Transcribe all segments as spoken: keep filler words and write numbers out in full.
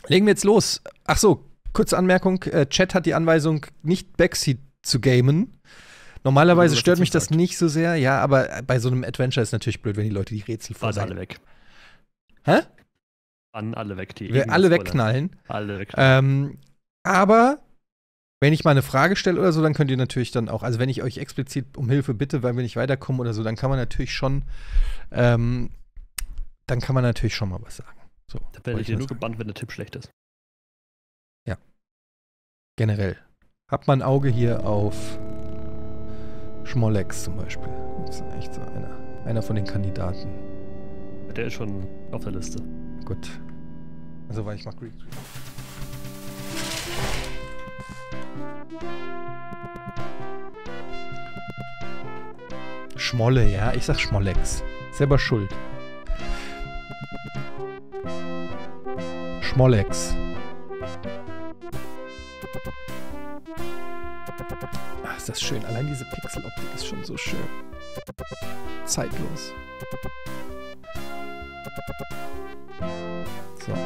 Legen wir jetzt los. Ach so, kurze Anmerkung. Äh, Chat hat die Anweisung, nicht Backseat zu gamen. Normalerweise stört mich das nicht so sehr. Ja, aber bei so einem Adventure ist natürlich blöd, wenn die Leute die Rätsel vorsagen. alle weg. Hä? An alle weg. Die Wir alle wegknallen. Alle wegknallen. Ähm, aber wenn ich mal eine Frage stelle oder so, dann könnt ihr natürlich dann auch, also wenn ich euch explizit um Hilfe bitte, weil wir nicht weiterkommen oder so, dann kann man natürlich schon, ähm, dann kann man natürlich schon mal was sagen. So, da werde ich dir nur gebannt, wenn der Tipp schlecht ist. Ja. Generell. Habt mal ein Auge hier auf Schmollex zum Beispiel. Das ist echt so einer, einer von den Kandidaten. Der ist schon auf der Liste. Gut. Also, weil ich mag Greek. Schmolle, ja, ich sag Schmollex. Selber schuld. Schmollex. Ach, ist das schön. Allein diese Pixeloptik ist schon so schön. Zeitlos. So.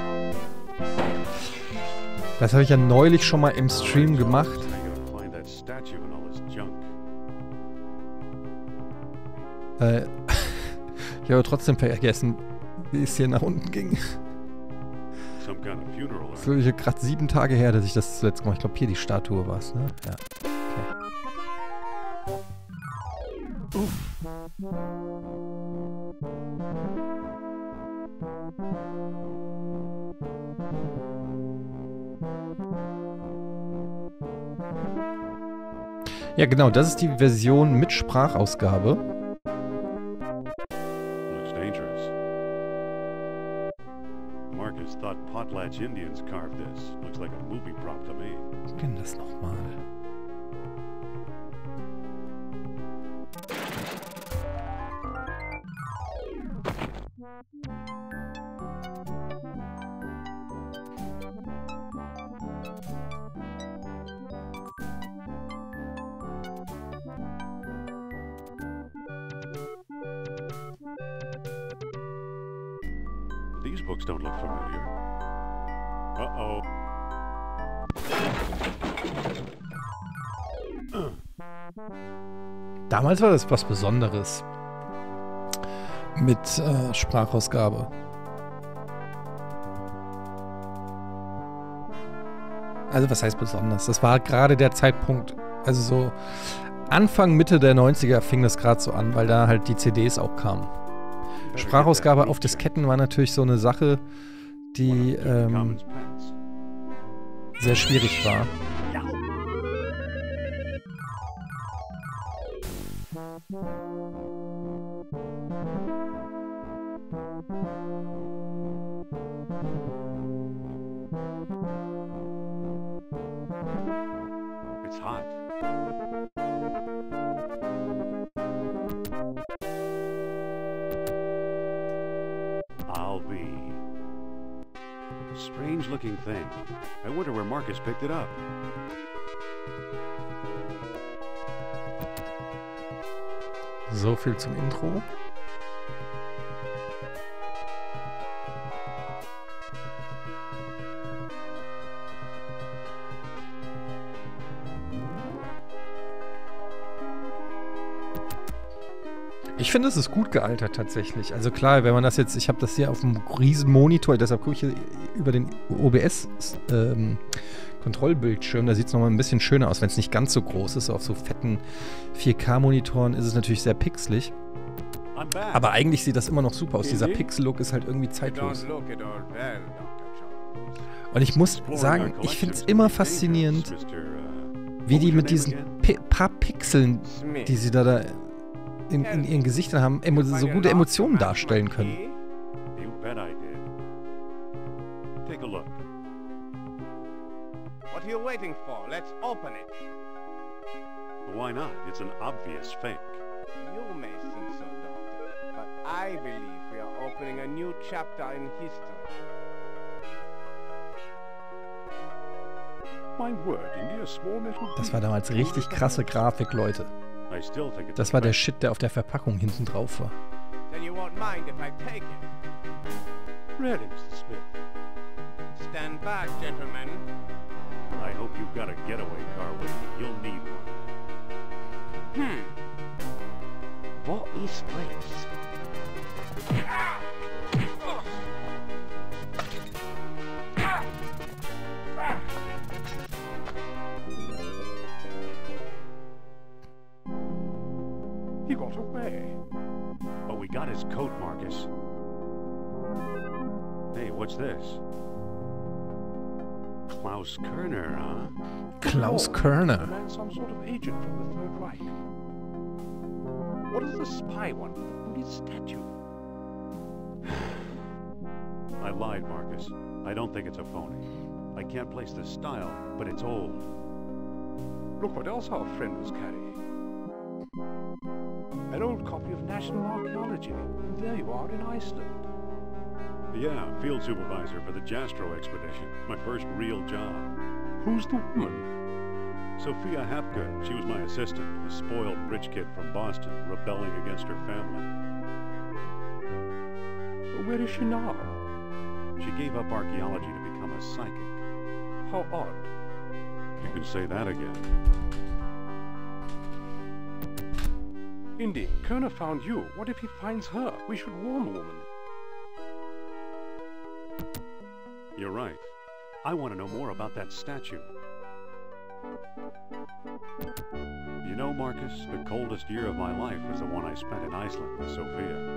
Das habe ich ja neulich schon mal im Stream gemacht. Äh, ich habe trotzdem vergessen, wie es hier nach unten ging. Das ist wirklich gerade sieben Tage her, dass ich das zuletzt gemacht habe. Ich glaube, hier die Statue war es, ne? Ja. Okay. Uh. Ja, genau, das ist die Version mit Sprachausgabe. Looks dangerous. Marcus thought Potlatch Indians carved this. Looks like a movie prop to me. Ich kenne das nochmal. These books don't look familiar. Uh-oh. Damals war das was Besonderes. Mit äh, Sprachausgabe. Also was heißt besonders? Das war gerade der Zeitpunkt, also so Anfang, Mitte der neunziger fing das gerade so an, weil da halt die C Ds auch kamen. Sprachausgabe auf Disketten war natürlich so eine Sache, die ähm, sehr schwierig war. It's hot. I'll be. Strange looking thing. I wonder where Marcus picked it up. So viel zum Intro. Ich finde, es ist gut gealtert tatsächlich. Also klar, wenn man das jetzt, ich habe das hier auf einem riesen Monitor, deshalb gucke ich hier über den O B S-Kontrollbildschirm, ähm, da sieht es nochmal ein bisschen schöner aus, wenn es nicht ganz so groß ist. Auf so fetten vier K-Monitoren ist es natürlich sehr pixelig. Aber eigentlich sieht das immer noch super aus. Dieser Pixel-Look ist halt irgendwie zeitlos. Und ich muss sagen, ich finde es immer faszinierend, wie die mit diesen P paar Pixeln, die sie da, da in, in ihren Gesichtern haben, so gute Emotionen darstellen können. You bet I did. Take a look. What are you waiting for? Let's open it. Why not? It's an obvious fake. You may think so, Doctor, but I believe we are opening a new chapter in history. My word, India, small metal. Das war damals richtig krasse Grafik, Leute. I still think it's Das war der Shit, der auf der Verpackung hinten drauf war. Then you won't mind if I take it. Really, Mister Smith. Stand Stand back, gentlemen. I hope you've got a getaway car with you. You'll need one. Hmm. What is this? He got away. But we got his coat, Marcus. Hey, what's this? Klaus Kerner, huh? Klaus The Kerner. man, some sort of agent from the Third Reich. What does the spy want with his statue? I lied, Marcus. I don't think it's a phony. I can't place the style, but it's old. Look what else our friend was carrying. An old copy of National Archaeology. And there you are in Iceland. Yeah, field supervisor for the Jastro expedition. My first real job. Who's the woman? Sophia Hapke. She was my assistant, a spoiled rich kid from Boston, rebelling against her family. But where is she now? She gave up archaeology to become a psychic. How odd. You can say that again. Indy, Kerner found you. What if he finds her? We should warn the woman. You're right. I want to know more about that statue. You know, Marcus, the coldest year of my life was the one I spent in Iceland with Sophia.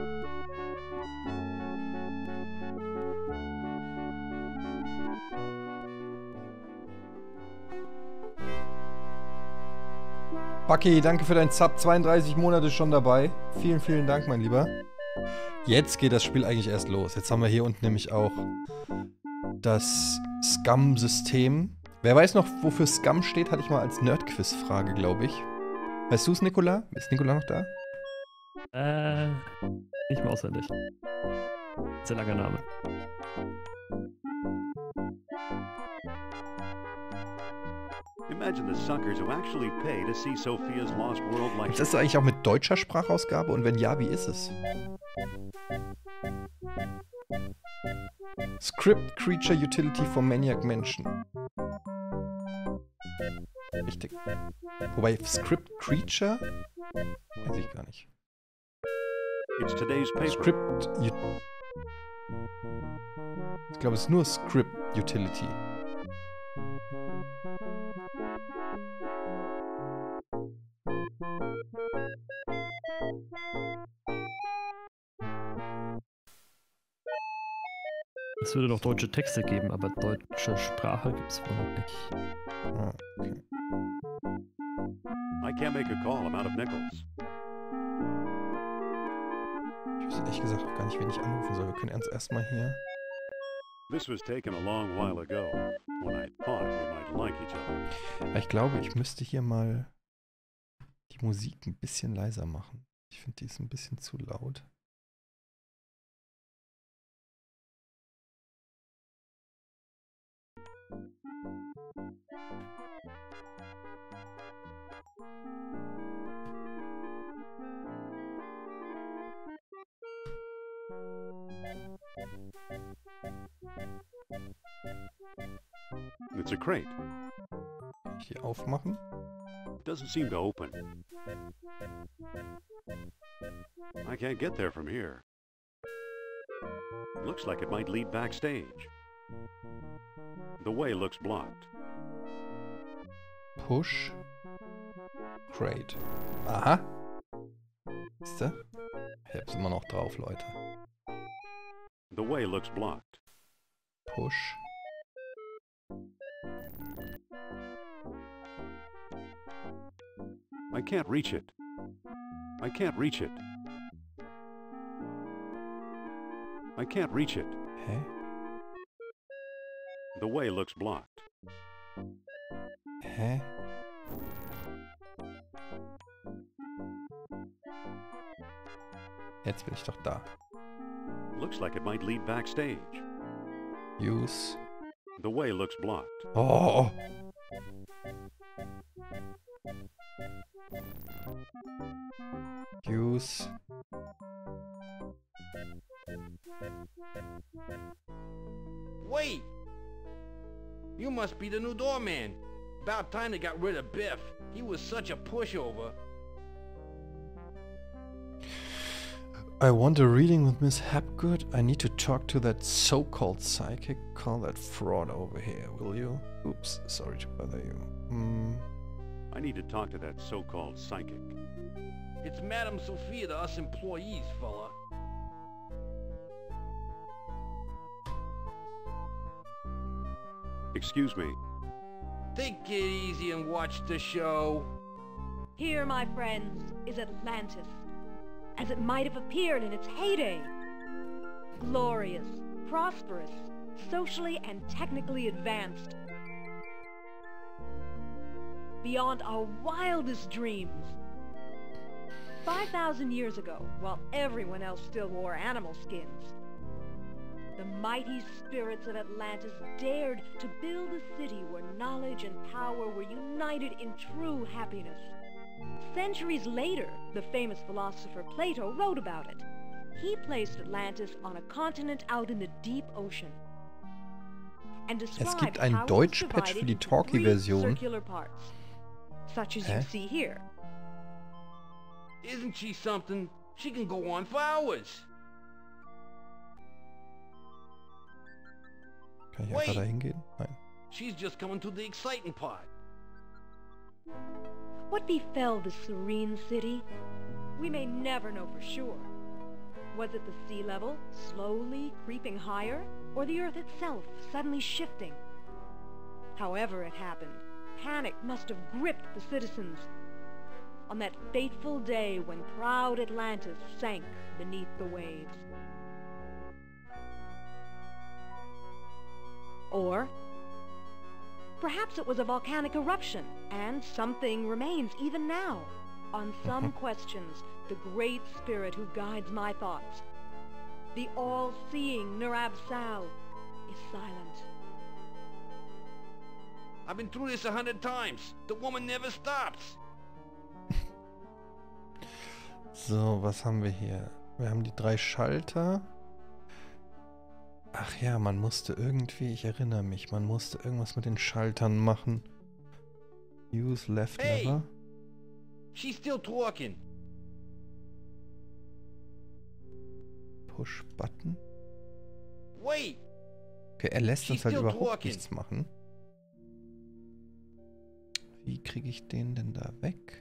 Bucky, danke für deinen Sub. zweiunddreißig Monate schon dabei. Vielen, vielen Dank, mein Lieber. Jetzt geht das Spiel eigentlich erst los. Jetzt haben wir hier unten nämlich auch das Scum-System. Wer weiß noch, wofür Scum steht, hatte ich mal als Nerd-Quiz-Frage, glaube ich. Weißt du es, Nikola? Ist Nikola noch da? Äh, nicht mehr auswendig. Sehr langer Name. Imagine the suckers who actually pay to see Sophia's lost world like Ist das eigentlich auch mit deutscher Sprachausgabe? Und wenn ja, wie ist es? Script Creature Utility for Maniac Mansion. Richtig. Wobei Script Creature? Weiß ich gar nicht. It's today's paper. Script U Ich glaube, es ist nur Script Utility. Es würde noch deutsche Texte geben, aber deutsche Sprache gibt es wohl noch nicht. Ah, okay. I can't make a call. I'm out of nickels. Ich weiß ehrlich gesagt auch gar nicht, wen ich anrufen soll. Wir können ernst erstmal hier. This was taken a long while ago, when I thought we might like each other. Aber ich glaube, ich müsste hier mal die Musik ein bisschen leiser machen. Ich finde, die ist ein bisschen zu laut. It's a crate. Kann ich die aufmachen? Doesn't seem to open. I can't get there from here. Looks like it might lead backstage. The way looks blocked. Push. Crate. Aha. Ist der? Ich hab's immer noch drauf, Leute. The way looks blocked. Push. I can't reach it. I can't reach it. I can't reach it. Hä? The way looks blocked. Hä? Jetzt bin ich doch da. Looks like it might lead backstage. Use. The way looks blocked. Oh! Use. Wait! You must be the new doorman. About time they got rid of Biff. He was such a pushover. I want a reading with Miss Hapgood. I need to talk to that so-called psychic. Call that fraud over here, will you? Oops, sorry to bother you. Hmm. I need to talk to that so-called psychic. It's Madame Sophia to us employees, fella. Excuse me. Take it easy and watch the show. Here, my friends, is Atlantis, as it might have appeared in its heyday. Glorious, prosperous, socially and technically advanced. Beyond our wildest dreams. five thousand years ago, while everyone else still wore animal skins, the mighty spirits of Atlantis dared to build a city where knowledge and power were united in true happiness. Centuries later, the famous philosopher Plato wrote about it. He placed Atlantis on a continent out in the deep ocean. And Es described gibt how ein it was Deutsch-Patch für divided die into three Talkie-Version. circular parts, such as Hä? you see here. Isn't she something? She can go on for hours. Kann ich Wait. einfach da hingehen? Nein. She's just coming to the exciting part. What befell this serene city? We may never know for sure. Was it the sea level slowly creeping higher, or the earth itself suddenly shifting? However it happened, panic must have gripped the citizens on that fateful day when proud Atlantis sank beneath the waves. Or perhaps it was a volcanic eruption, and something remains even now. On some questions, the great spirit who guides my thoughts, the all-seeing Nurab Sal, is silent. I've been through this a hundred times. The woman never stops. So, was haben wir hier? Wir haben die drei Schalter. Ach ja, man musste irgendwie, ich erinnere mich, man musste irgendwas mit den Schaltern machen. Use left Hey! lever. She's still talking. Push Button. Wait. Okay, er lässt She's uns halt still überhaupt talking. nichts machen. Wie kriege ich den denn da weg?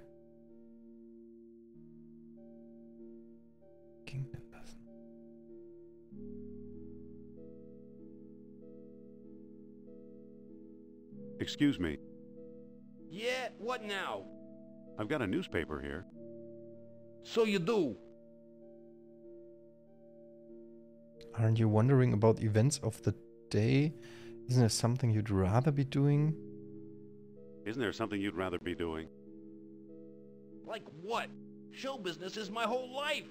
Ging denn das? Excuse me. Yeah, what now? I've got a newspaper here. So you do. Aren't you wondering about events of the day? Isn't there something you'd rather be doing? Isn't there something you'd rather be doing? Like what? Show business is my whole life.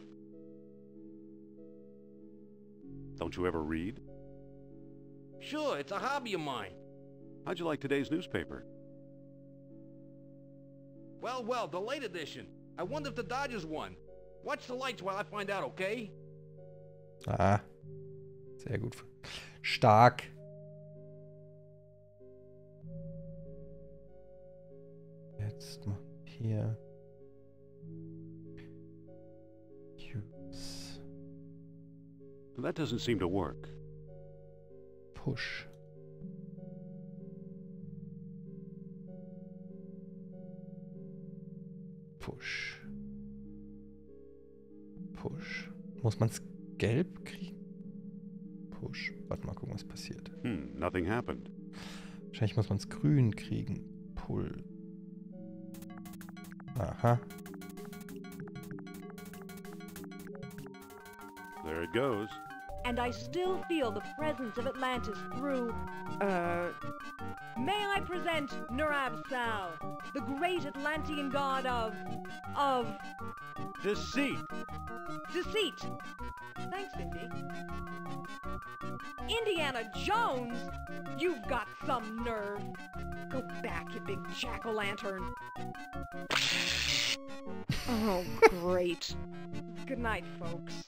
Don't you ever read? Sure, it's a hobby of mine. How'd you like today's newspaper? Well, well, the late edition. I wonder if the Dodgers won. Watch the lights while I find out, okay? Ah, sehr gut. Stark. Jetzt mal hier. Use. That doesn't seem to work. Push. Push. Push. Muss man es gelb kriegen? Push. Warte mal gucken, was passiert. Hmm, nothing happened. Wahrscheinlich muss man es grün kriegen. Pull. Aha. There it goes. And I still feel the presence of Atlantis through, uh... May I present Nurab Sal, the great Atlantean god of... of... Deceit! deceit. Thanks, Vindy. Indiana Jones? You've got some nerve. Go back, you big jack-o'-lantern. Oh, great. Good night, folks.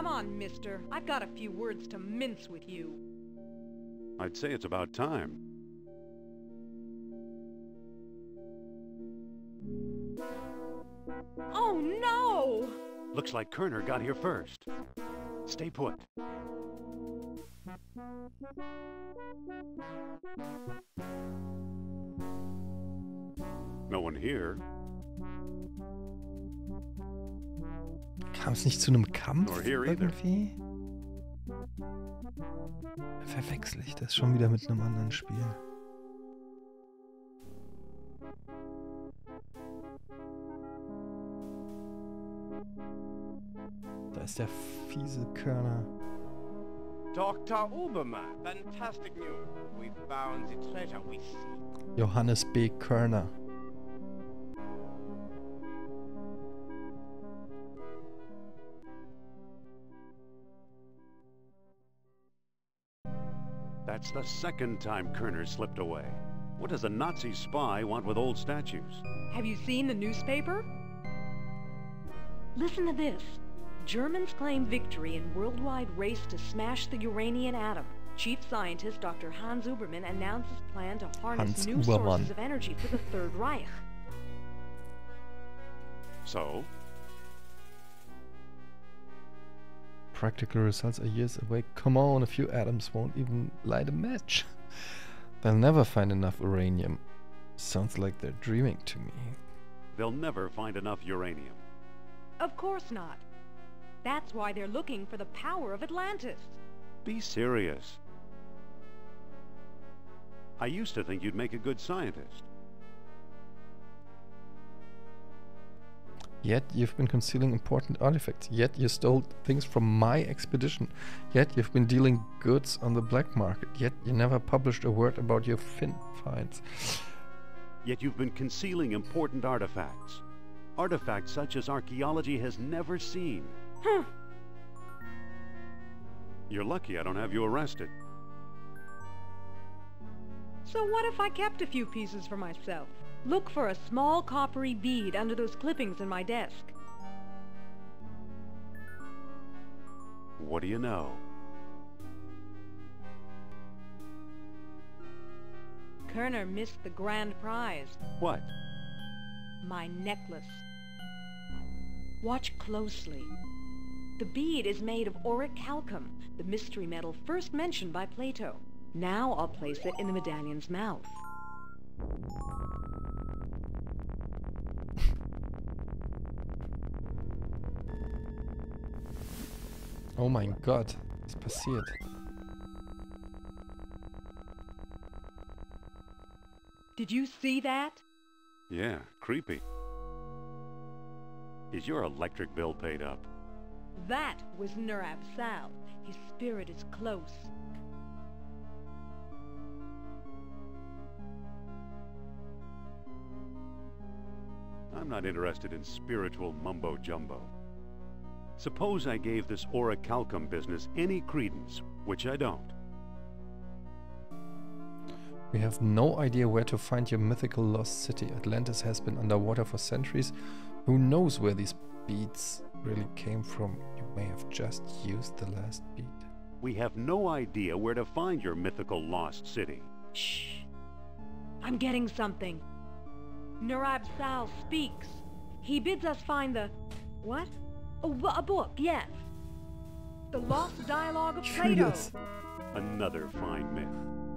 Come on, mister. I've got a few words to mince with you. I'd say it's about time. Oh, no! Looks like Kerner got here first. Stay put. No one here. Kam es nicht zu einem Kampf Nor here either. irgendwie? Verwechsel ich das schon wieder mit einem anderen Spiel? Da ist der fiese Körner. Doctor Uberman, fantastic news. We found the treasure we seek. Johannes B. Körner. That's the second time Kerner slipped away. What does a Nazi spy want with old statues? Have you seen the newspaper? Listen to this. Germans claim victory in worldwide race to smash the uranium atom. Chief scientist Doctor Hans Uberman announces plan to harness Hans new Ubermann. sources of energy for the Third Reich. So? Practical results are years away. Come on, a few atoms won't even light a match. They'll never find enough uranium. Sounds like they're dreaming to me. They'll never find enough uranium. Of course not. That's why they're looking for the power of Atlantis. Be serious. I used to think you'd make a good scientist. Yet you've been concealing important artifacts. Yet you stole things from my expedition. Yet you've been dealing goods on the black market. Yet you never published a word about your fin finds. Yet you've been concealing important artifacts. Artifacts such as archaeology has never seen. Huh. You're lucky I don't have you arrested. So what if I kept a few pieces for myself? Look for a small coppery bead under those clippings in my desk. What do you know? Kerner missed the grand prize. What? My necklace. Watch closely. The bead is made of orichalcum, the mystery metal first mentioned by Plato. Now I'll place it in the medallion's mouth. Oh mein Gott, was passiert? Did you see that? Yeah, creepy. Is your electric bill paid up? That was Nurab Sal. His spirit is close. I'm not interested in spiritual mumbo-jumbo. Suppose I gave this orichalcum business any credence, which I don't. We have no idea where to find your mythical lost city. Atlantis has been underwater for centuries. Who knows where these beads really came from? You may have just used the last bead. We have no idea where to find your mythical lost city. Shh. I'm getting something. Nurab Sal speaks. He bids us find the... What? Oh, bu- a book, yes. The Lost Dialogue of Plato. Yes. Another fine myth.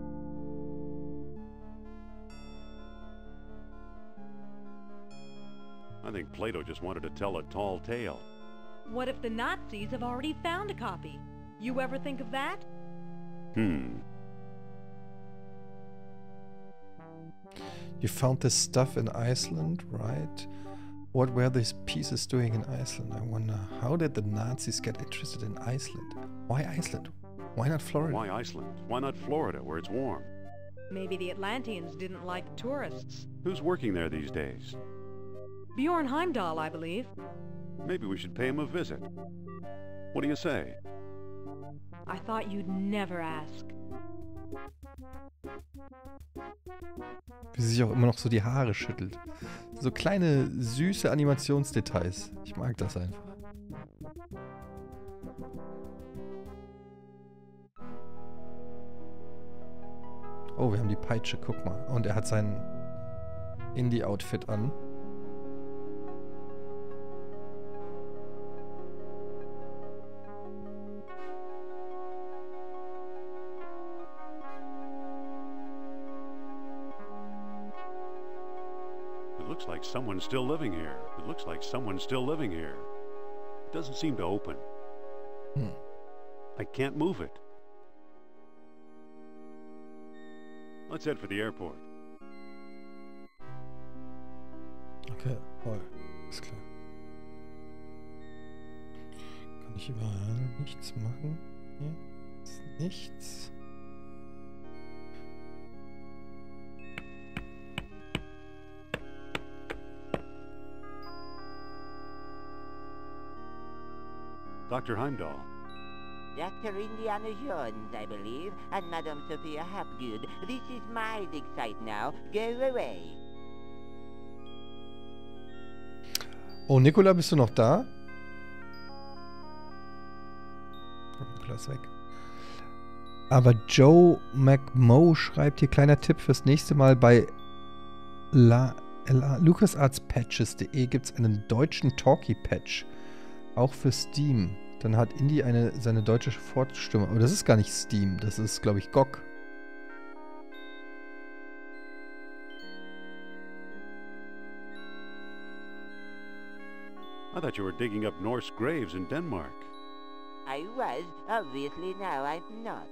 I think Plato just wanted to tell a tall tale. What if the Nazis have already found a copy? You ever think of that? Hmm. You found this stuff in Iceland, right? What were these pieces doing in Iceland? I wonder, how did the Nazis get interested in Iceland? Why Iceland? Why not Florida? Why Iceland? Why not Florida, where it's warm? Maybe the Atlanteans didn't like tourists. Who's working there these days? Bjorn Heimdall, I believe. Maybe we should pay him a visit. What do you say? I thought you'd never ask. Wie sie sich auch immer noch so die Haare schüttelt. So kleine, süße Animationsdetails. Ich mag das einfach. Oh, wir haben die Peitsche, guck mal. Und er hat sein Indie-Outfit an. It looks like someone's still living here. It looks like someone's still living here. It doesn't seem to open. Hm. I can't move it. Let's head for the airport. Okay, voll. Ist klar. Kann ich überall nichts machen? Hier ist nichts. Doctor Heimdall. Doctor Indiana Jones, I believe, and Madame Sophia Hapgood. This is my dig site now. Go away. Oh, Nicola, bist du noch da? Nicola ist weg. Aber Joe McMo schreibt hier, kleiner Tipp fürs nächste Mal bei La, La, LucasArts-Patches punkt de gibt es einen deutschen Talkie-Patch. Auch für Steam. Dann hat Indie eine, seine deutsche Fortstimme. Aber das ist gar nicht Steam. Das ist, glaube ich, G O G. I thought you were digging up Norse graves in Denmark. I was. Obviously now I'm not.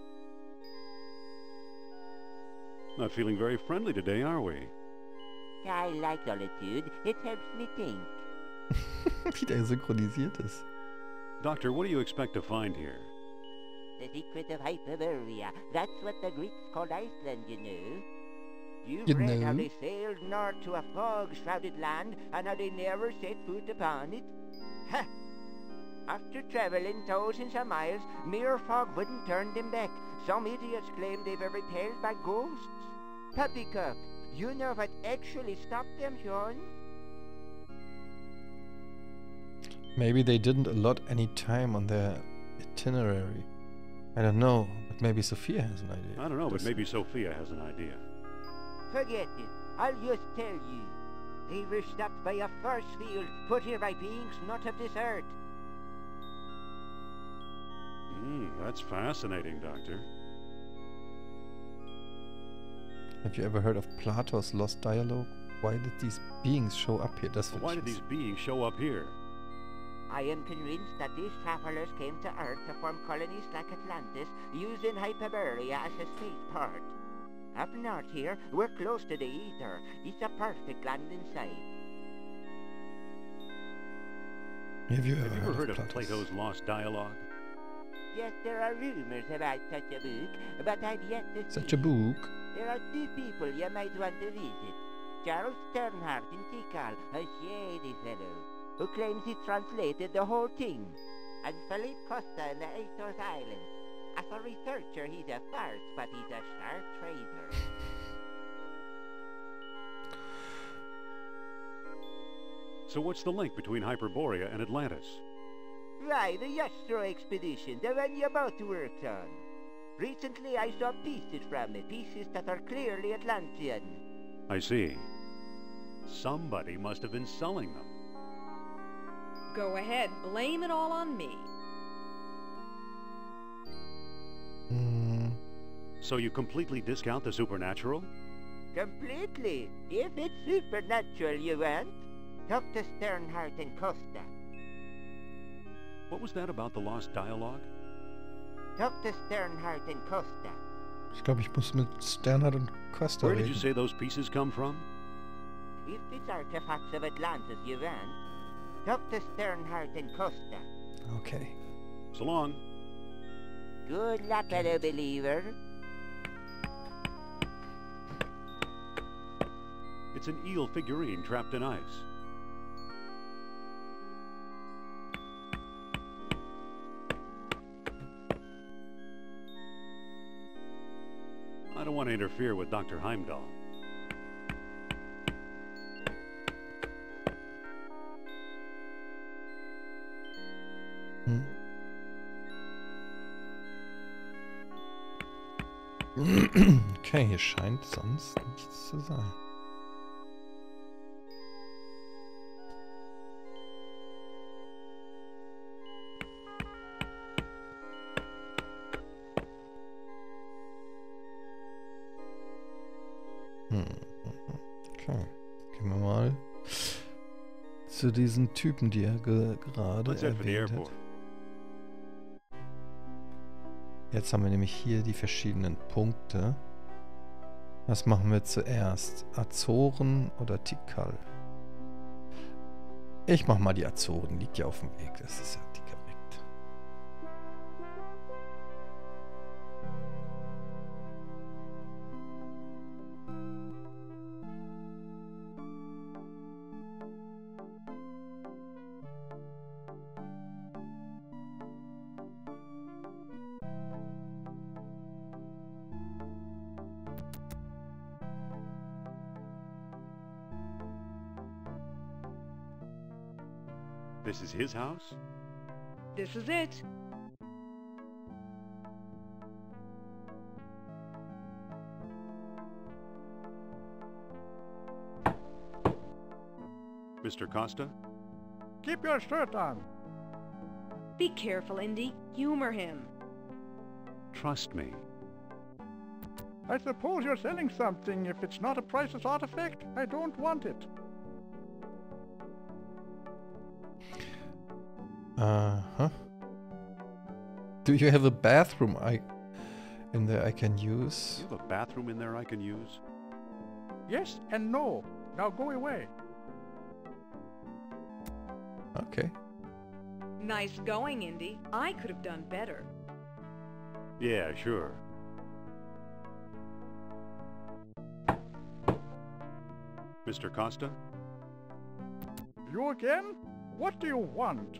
Not feeling very friendly today, are we? I like solitude. It helps me think. Wie der synchronisiert ist. Doctor, what do you expect to find here? The secret of Hyperborea. That's what the Greeks called Iceland, you know. You've You read how know? they sailed north to a fog-shrouded land and how they never set foot upon it? Ha! After traveling thousands of miles, mere fog wouldn't turn them back. Some idiots claim they were repelled by ghosts. Poppycock, you know what actually stopped them, Sean? Maybe they didn't allot any time on their itinerary. I don't know, but maybe Sophia has an idea. I don't know, but Das- maybe Sophia has an idea. Forget it. I'll just tell you. They were stopped by a force field put here by beings not of this earth. Hmm, that's fascinating, Doctor. Have you ever heard of Plato's Lost Dialogue? Why did these beings show up here? Das But will why ich did these wissen. beings show up here? I am convinced that these travelers came to Earth to form colonies like Atlantis, using Hyperborea as a spaceport. Up north here, we're close to the ether. It's a perfect landing site. Have you ever, Have you ever heard, heard of of Plato's? Plato's Lost Dialogue? Yes, there are rumors about such a book, but I've yet to see Such a it. book? There are two people you might want to visit. Charles Sternhardt in Tikal, a shady fellow, who claims he translated the whole thing. And Philippe Costa in the Azores Islands. As a researcher, he's a farce, but he's a sharp trader. So what's the link between Hyperborea and Atlantis? Right, the Yastro expedition, the one you both worked on. Recently I saw pieces from it, pieces that are clearly Atlantean. I see. Somebody must have been selling them. Go ahead, blame it all on me. Hmm. So you completely discount the supernatural? Completely. If it's supernatural you want, talk to Sternhardt and Costa. What was that about the Lost Dialogue? Talk to Sternhardt and Costa. Ich glaube, ich muss mit Sternhardt und Costa Where did you reden. say those pieces come from? If it's artifacts of Atlantis you want, talk to Sternhardt and Costa. Okay. So long. Good luck, fellow believer. It's an eel figurine trapped in ice. I don't want to interfere with Doctor Heimdall. Hm. Okay, hier scheint sonst nichts zu sein. Hm. Okay, gehen wir mal zu diesen Typen, die er ge gerade Let's head for the erwähnt airport. hat. Jetzt haben wir nämlich hier die verschiedenen Punkte. Was machen wir zuerst? Azoren oder Tikal? Ich mach mal die Azoren, liegt ja auf dem Weg. Das ist ja direkt. This is his house? This is it. Mister Costa? Keep your shirt on. Be careful, Indy. Humor him. Trust me. I suppose you're selling something. If it's not a priceless artifact, I don't want it. Uh-huh. Do you have a bathroom I in there I can use? You have a bathroom in there I can use? Yes and no. Now go away. Okay. Nice going, Indy. I could have done better. Yeah, sure. Mister Costa? You again? What do you want?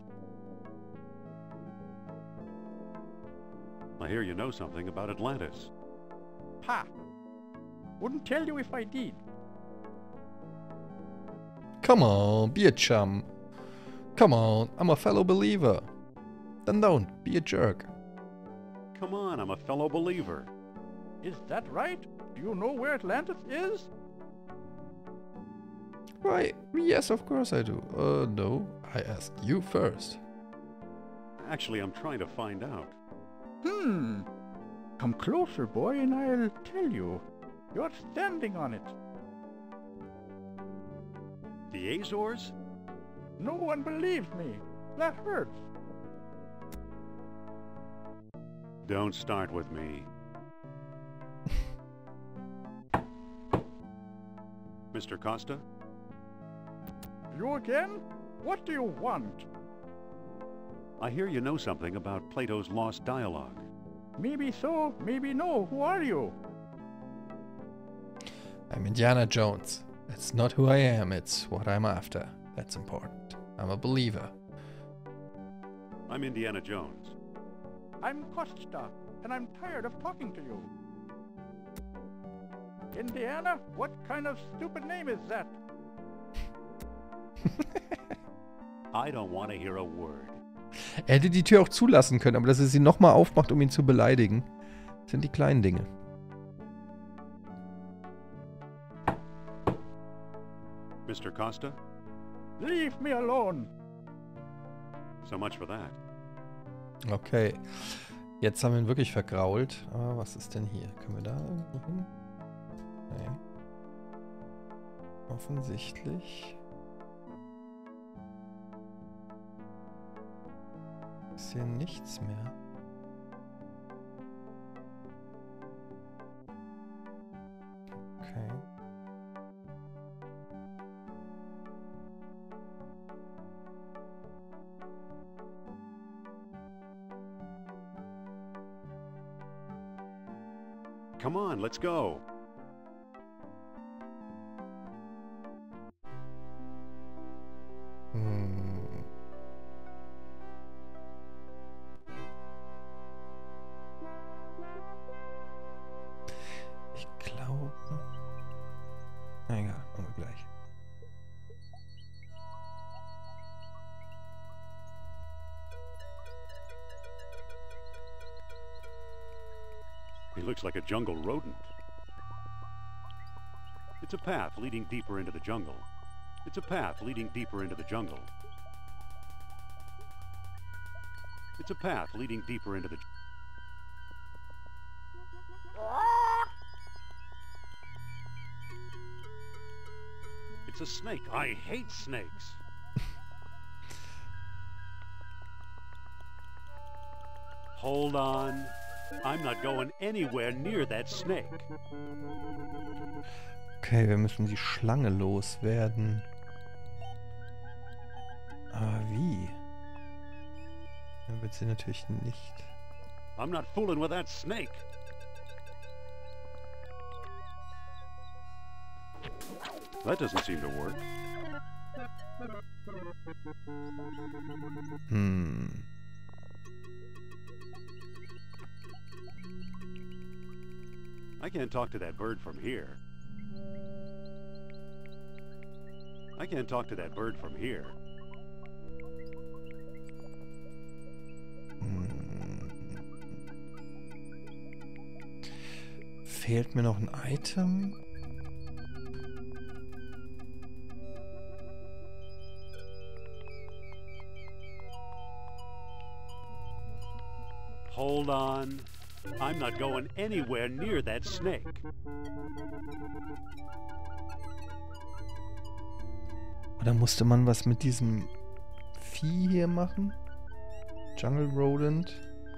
I hear you know something about Atlantis. Ha! Wouldn't tell you if I did. Come on, be a chum. Come on, I'm a fellow believer. Then don't, be a jerk. Come on, I'm a fellow believer. Is that right? Do you know where Atlantis is? Why, yes, of course I do. Uh, no, I asked you first. Actually, I'm trying to find out. Hmm. Come closer, boy, and I'll tell you. You're standing on it. The Azores? No one believes me. That hurts. Don't start with me. Mister Costa? You again? What do you want? I hear you know something about Plato's Lost Dialogue. Maybe so, maybe no. Who are you? I'm Indiana Jones. It's not who I am, it's what I'm after. That's important. I'm a believer. I'm Indiana Jones. I'm Costa, and I'm tired of talking to you. Indiana? What kind of stupid name is that? I don't want to hear a word. Er hätte die Tür auch zulassen können, aber dass er sie nochmal aufmacht, um ihn zu beleidigen, sind die kleinen Dinge. Mister Costa? Leave me alone. So much for that. Okay. Jetzt haben wir ihn wirklich vergrault. Aber was ist denn hier? Können wir da irgendwo hin? Nee. Offensichtlich. Ist hier nichts mehr. Okay. Come on, let's go. Hm. Ich glaube... Na egal, machen wir gleich. He looks like a jungle rodent. It's a path leading deeper into the jungle. It's a path leading deeper into the jungle. It's a path leading deeper into the... It's a snake. I hate snakes. Hold on. I'm not going anywhere near that snake. Okay, wir müssen die Schlange loswerden. Aber wie? Dann wird sie natürlich nicht. I'm not fooling with that snake. That doesn't seem to work. Hm. I can't talk to that bird from here. I can't talk to that bird from here. Hm. Fehlt mir noch ein Item? Hold on. I'm not going anywhere near that snake. Oder musste man was mit diesem Vieh hier machen? Jungle Rodent.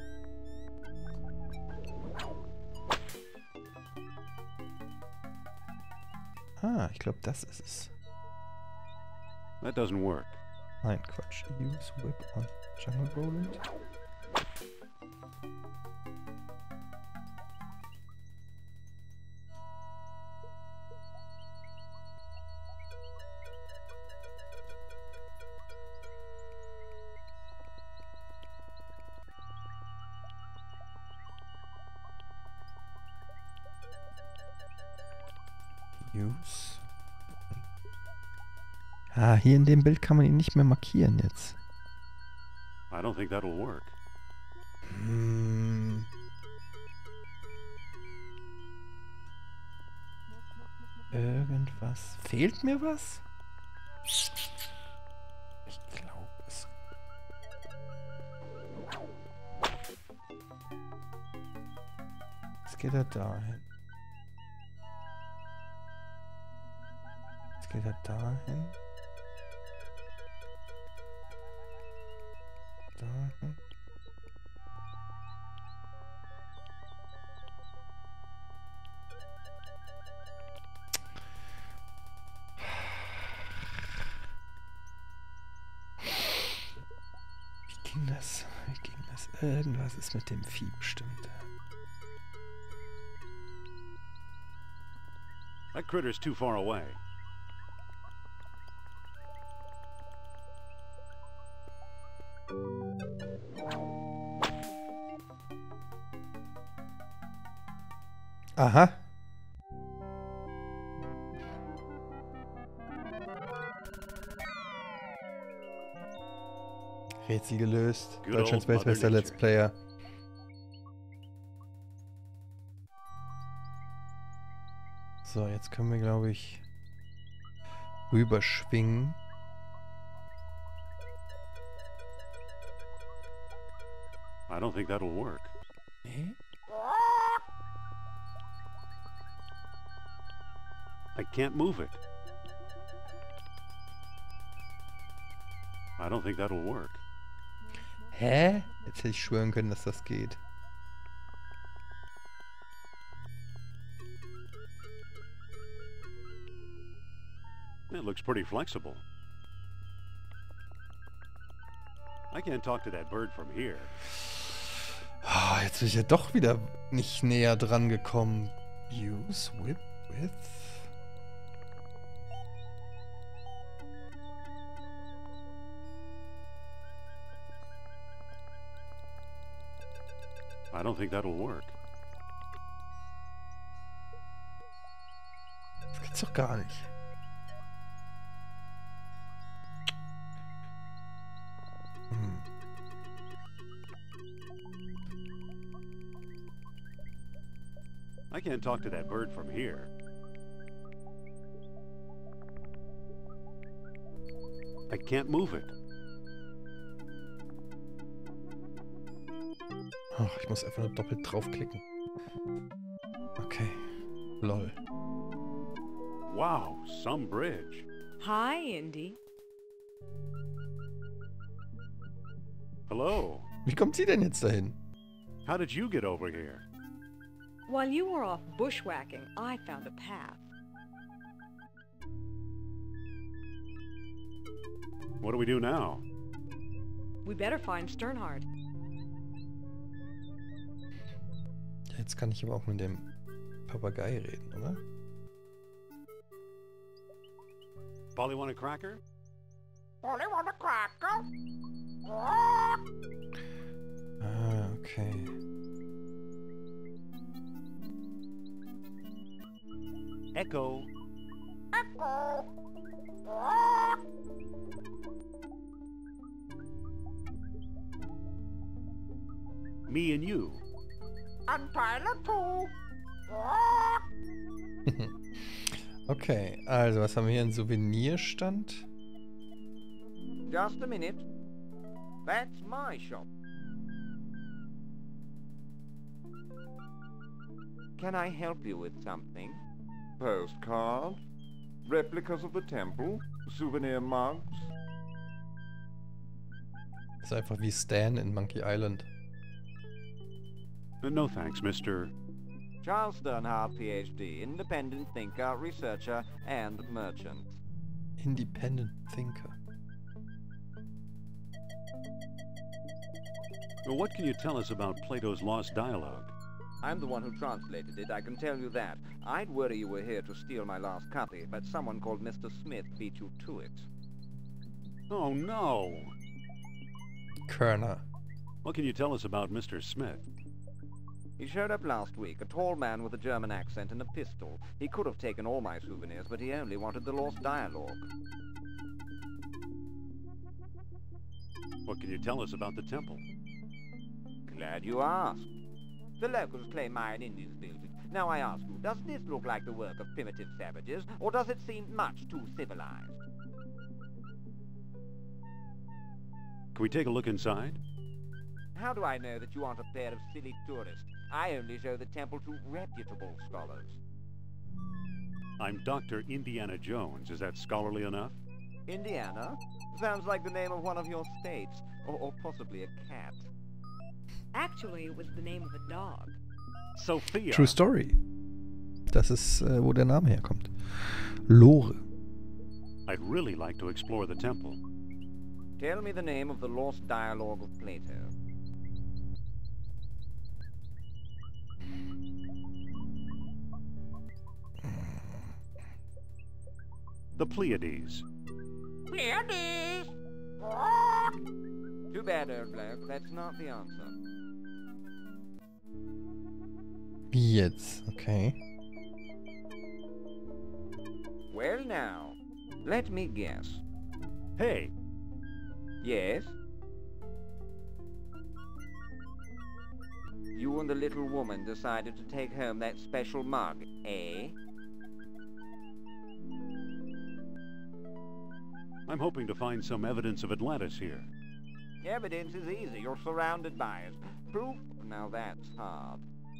Ah, ich glaube, das ist es. That doesn't work. Nein, Quatsch. Use Whip on Jungle Rodent. Use. Ah, hier in dem Bild kann man ihn nicht mehr markieren jetzt. I don't think that'll work. Hm. Irgendwas. Fehlt mir was? Ich glaube es. Jetzt geht er dahin. Jetzt geht er dahin. Dahin. Wie ging das? Wie ging das? Irgendwas ist mit dem Vieh bestimmt. That critter's too far away. Aha. Rätsel gelöst. Good Deutschlands old weltbester Mother Let's Nature. Player. So, jetzt können wir, glaube ich, rüberschwingen. I don't think that'll work. Nee? I can't move it. I don't think that'll work. Hä? Jetzt hätte ich schwören können, dass das geht. It looks pretty flexible. I can't talk to that bird from here. Ah, jetzt bin ich ja doch wieder nicht näher dran gekommen. Use Whip with... I don't think that'll work. Das gibt's doch gar nicht. Hm. I can't talk to that bird from here. I can't move it. Ach, ich muss einfach nur doppelt draufklicken. Okay. Lol. Wow, some bridge. Hi, Indy. Hello. Wie kommt sie denn jetzt dahin? How did you get over here? While you were off bushwhacking, I found a path. What do we do now? We better find Sternhard. Jetzt kann ich aber auch mit dem Papagei reden, oder? Polly want a cracker? Polly want a cracker? Ah, okay. Echo. Echo. Me and you. And Tyler too. Okay, also was haben wir hier? Ein Souvenirstand? Just a minute. That's my shop. Can I help you with something? Postcards, replicas of the temple, souvenir mugs. Das ist einfach wie Stan in Monkey Island. Uh, no thanks, Mister Charles Sternhard, P H D, independent thinker, researcher, and merchant. Independent thinker. Well, what can you tell us about Plato's Lost Dialogue? I'm the one who translated it, I can tell you that. I'd worry you were here to steal my last copy, but someone called Mister Smith beat you to it. Oh, no. Kerner. What can you tell us about Mister Smith? He showed up last week, a tall man with a German accent and a pistol. He could have taken all my souvenirs, but he only wanted the Lost Dialogue. What can you tell us about the temple? Glad you asked. The locals claim Mayan Indians built it. Now I ask you, does this look like the work of primitive savages, or does it seem much too civilized? Can we take a look inside? How do I know that you aren't a pair of silly tourists? I only show the temple to reputable scholars. I'm Doctor Indiana Jones. Is that scholarly enough? Indiana? Sounds like the name of one of your states, or, or possibly a cat. Actually, it was the name of a dog. Sophia. True Story. Das ist, äh, wo der Name herkommt. Lore. I'd really like to explore the temple. Tell me the name of the Lost Dialogue of Plato. The Pleiades. Pleiades. Too bad, old bloke. That's not the answer. Wie jetzt? Okay. Well now, let me guess. Hey, Yes? You and the little woman decided to take home that special mug, eh? I'm hoping to find some evidence of Atlantis here. Evidence is easy. You're surrounded by it. Proof? Now that's hard.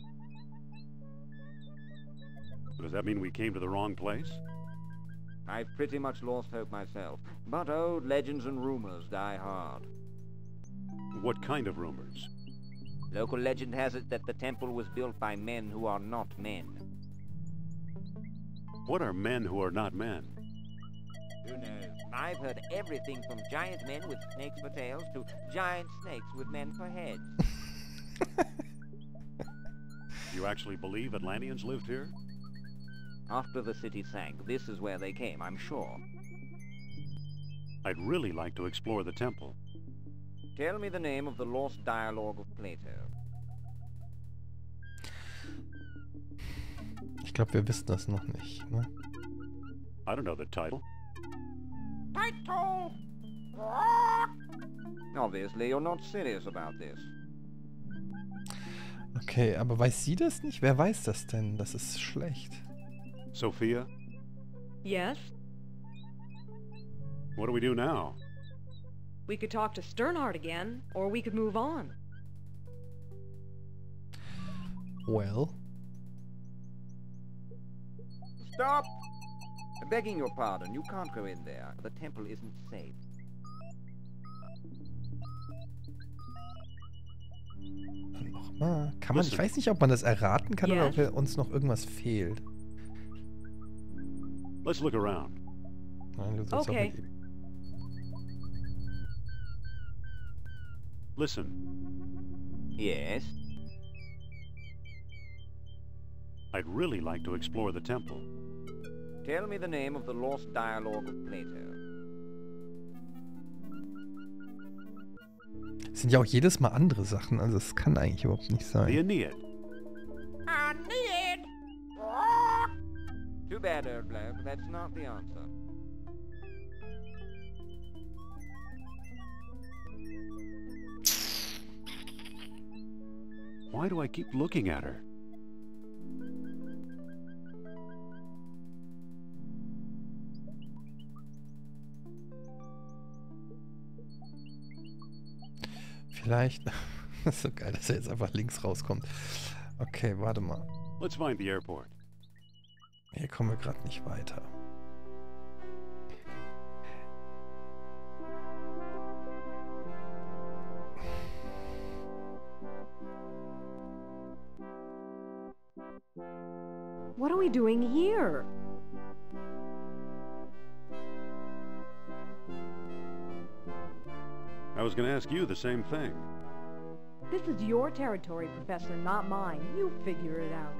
Does that mean we came to the wrong place? I've pretty much lost hope myself, but old legends and rumors die hard. What kind of rumors? Local legend has it that the temple was built by men who are not men. What are men who are not men? Who knows? I've heard everything from giant men with snakes for tails to giant snakes with men for heads. You actually believe Atlanteans lived here? After the city sank, this is where they came, I'm sure. I'd really like to explore the temple. Tell me the name of the Lost Dialogue of Plato. Ich glaube, wir wissen das noch nicht, ne? I don't know the title. Title. Obviously, you're not serious about this. Okay, aber weiß sie das nicht? Wer weiß das denn? Das ist schlecht. Sophia, Yes? what do we do now? We could talk to Sternhardt again, or we could move on. Well. Stop! Begging your pardon, you can't go in there. The temple isn't safe. Nochmal. Kann man, ich weiß nicht, ob man das erraten kann Yes? oder ob uns noch irgendwas fehlt. Let's look around. Nein, du sollst Okay. auch mit ihm. Listen, Yes? I'd really like to explore the temple. Tell me the name of the lost dialogue of Plato. Es sind ja auch jedes Mal andere Sachen, also es kann eigentlich überhaupt nicht The sein. Aeneid. Aeneid! Too bad, old bloke. That's not the answer. Why do I keep looking at her? Vielleicht. Das ist so geil, dass er jetzt einfach links rauskommt. Okay, warte mal. Let's find the airport. Hier kommen wir gerade nicht weiter. What are we doing here? I was going to ask you the same thing. This is your territory, Professor, not mine. You figure it out.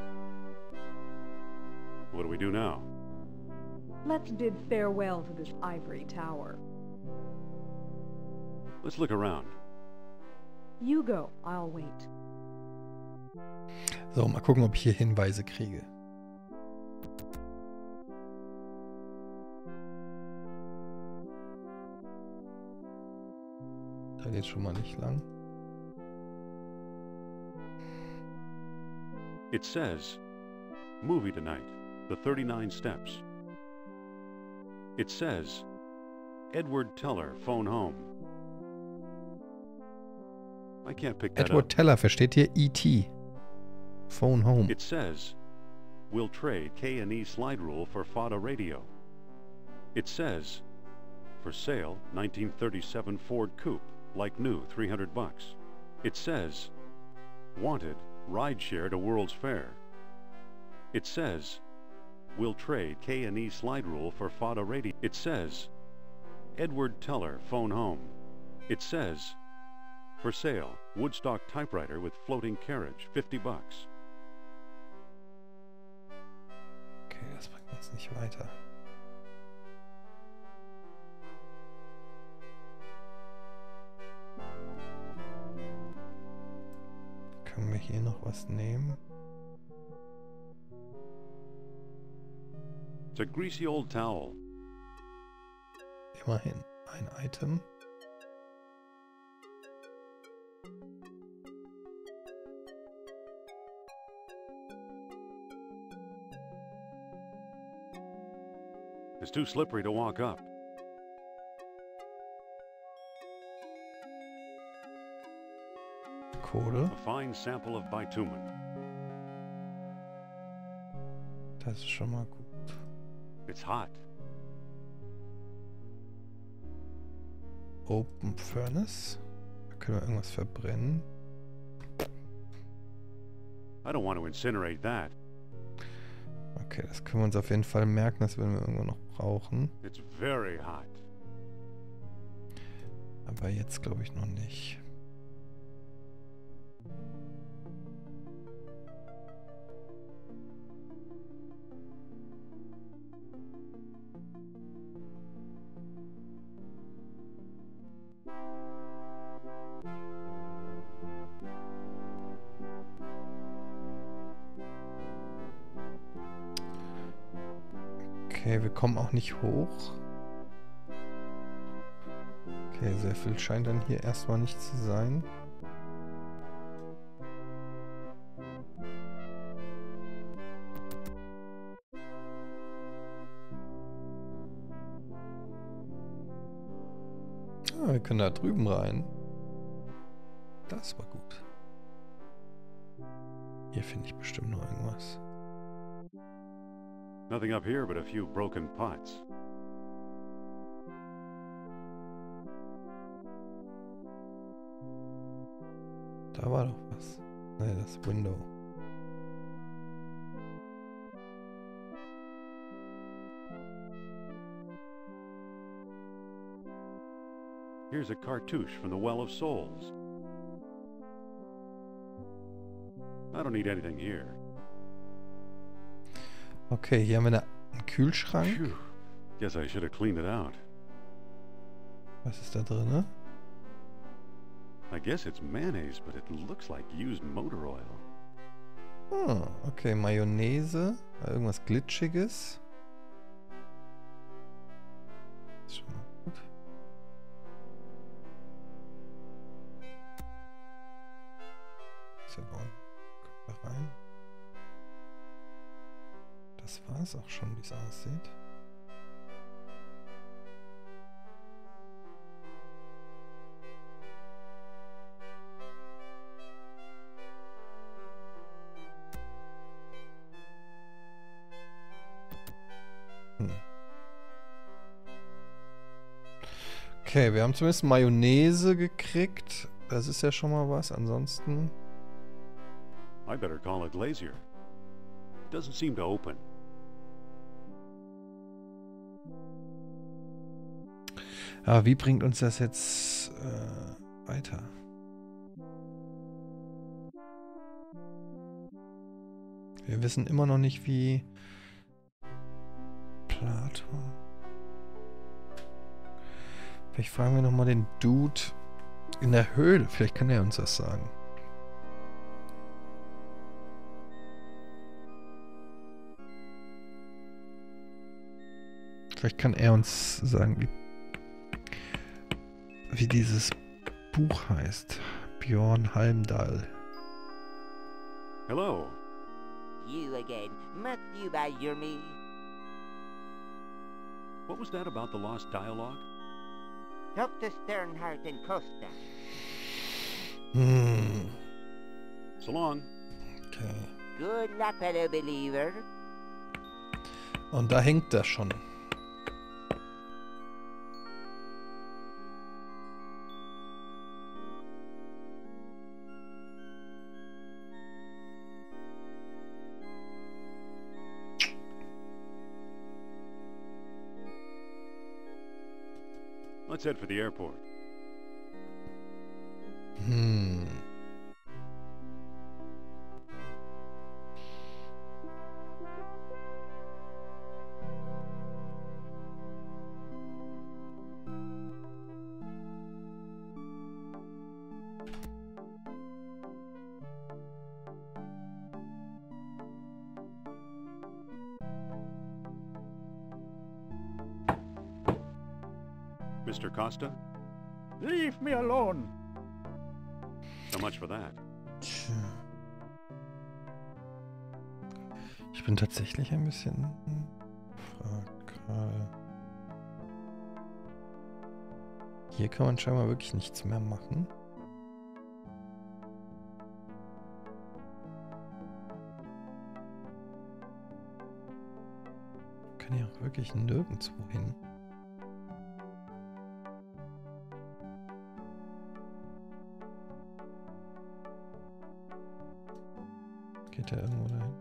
What do we do now? Let's bid farewell to this ivory tower. Let's look around. You go, I'll wait. So, mal gucken, ob ich hier Hinweise kriege. Da geht's schon mal nicht lang. It says, movie tonight, The thirty-nine Steps. It says, Edward Teller, phone home. I can't pick that Edward up. Teller, versteht ihr? E T Phone home. It says, we'll trade K and E slide rule for Fada radio. It says, for sale, nineteen thirty-seven Ford Coupe, like new, three hundred bucks. It says, wanted, ride share to World's Fair. It says, we'll trade K and E slide rule for Fada radio. It says, Edward Teller, phone home. It says, for sale, Woodstock typewriter with floating carriage, fifty bucks. Okay, das bringt uns nicht weiter. Können wir hier noch was nehmen? It's a greasy old towel. Immerhin ein Item. It's too slippery to walk up. Kohle. A fine sample of bitumen. Das ist schon mal gut. It's hot. Open Furnace. Da können wir irgendwas verbrennen. I don't want to incinerate that. Okay, das können wir uns auf jeden Fall merken, das werden wir irgendwo noch brauchen. It's very hot. Aber jetzt glaube ich noch nicht. Okay, wir kommen auch nicht hoch. Okay, sehr viel scheint dann hier erstmal nicht zu sein. können da drüben rein. Das war gut. Hier finde ich bestimmt noch irgendwas. Nothing up here but a few broken pots. Da war doch was. Ne, das Window. Here's a cartouche from the Well of Souls. I don't need anything here. Okay, hier haben wir eine, einen Kühlschrank. Phew. Guess I should have cleaned it out. Was ist da drin, ne? I guess it's mayonnaise, but it looks like used motor oil. Ah, okay, Mayonnaise. Irgendwas Glitschiges. Ist schon mal gut. So, kommt da rein. Das war es auch schon, wie es aussieht. Hm. Okay, wir haben zumindest Mayonnaise gekriegt. Das ist ja schon mal was. Ansonsten... I better call a glazier. Doesn't seem to open. Aber wie bringt uns das jetzt äh, weiter? Wir wissen immer noch nicht, wie Platon. Vielleicht fragen wir nochmal den Dude in der Höhle. Vielleicht kann er uns das sagen. Vielleicht kann er uns sagen, wie, wie dieses Buch heißt. Björn Halmdahl. Hello. You again. Must you badger me? What was that about the lost dialogue? Doctor Sternhardt and Costa. Hm. So long. Okay. Good luck, fellow believer. Und da hängt das schon. Let's head for the airport. Hm. Mister Costa? Leave me alone. So much for that. Tja. Ich bin tatsächlich ein bisschen... Frag Karl. Hier kann man scheinbar wirklich nichts mehr machen. Ich kann hier auch wirklich nirgendwo hin. Geht der irgendwo dahin?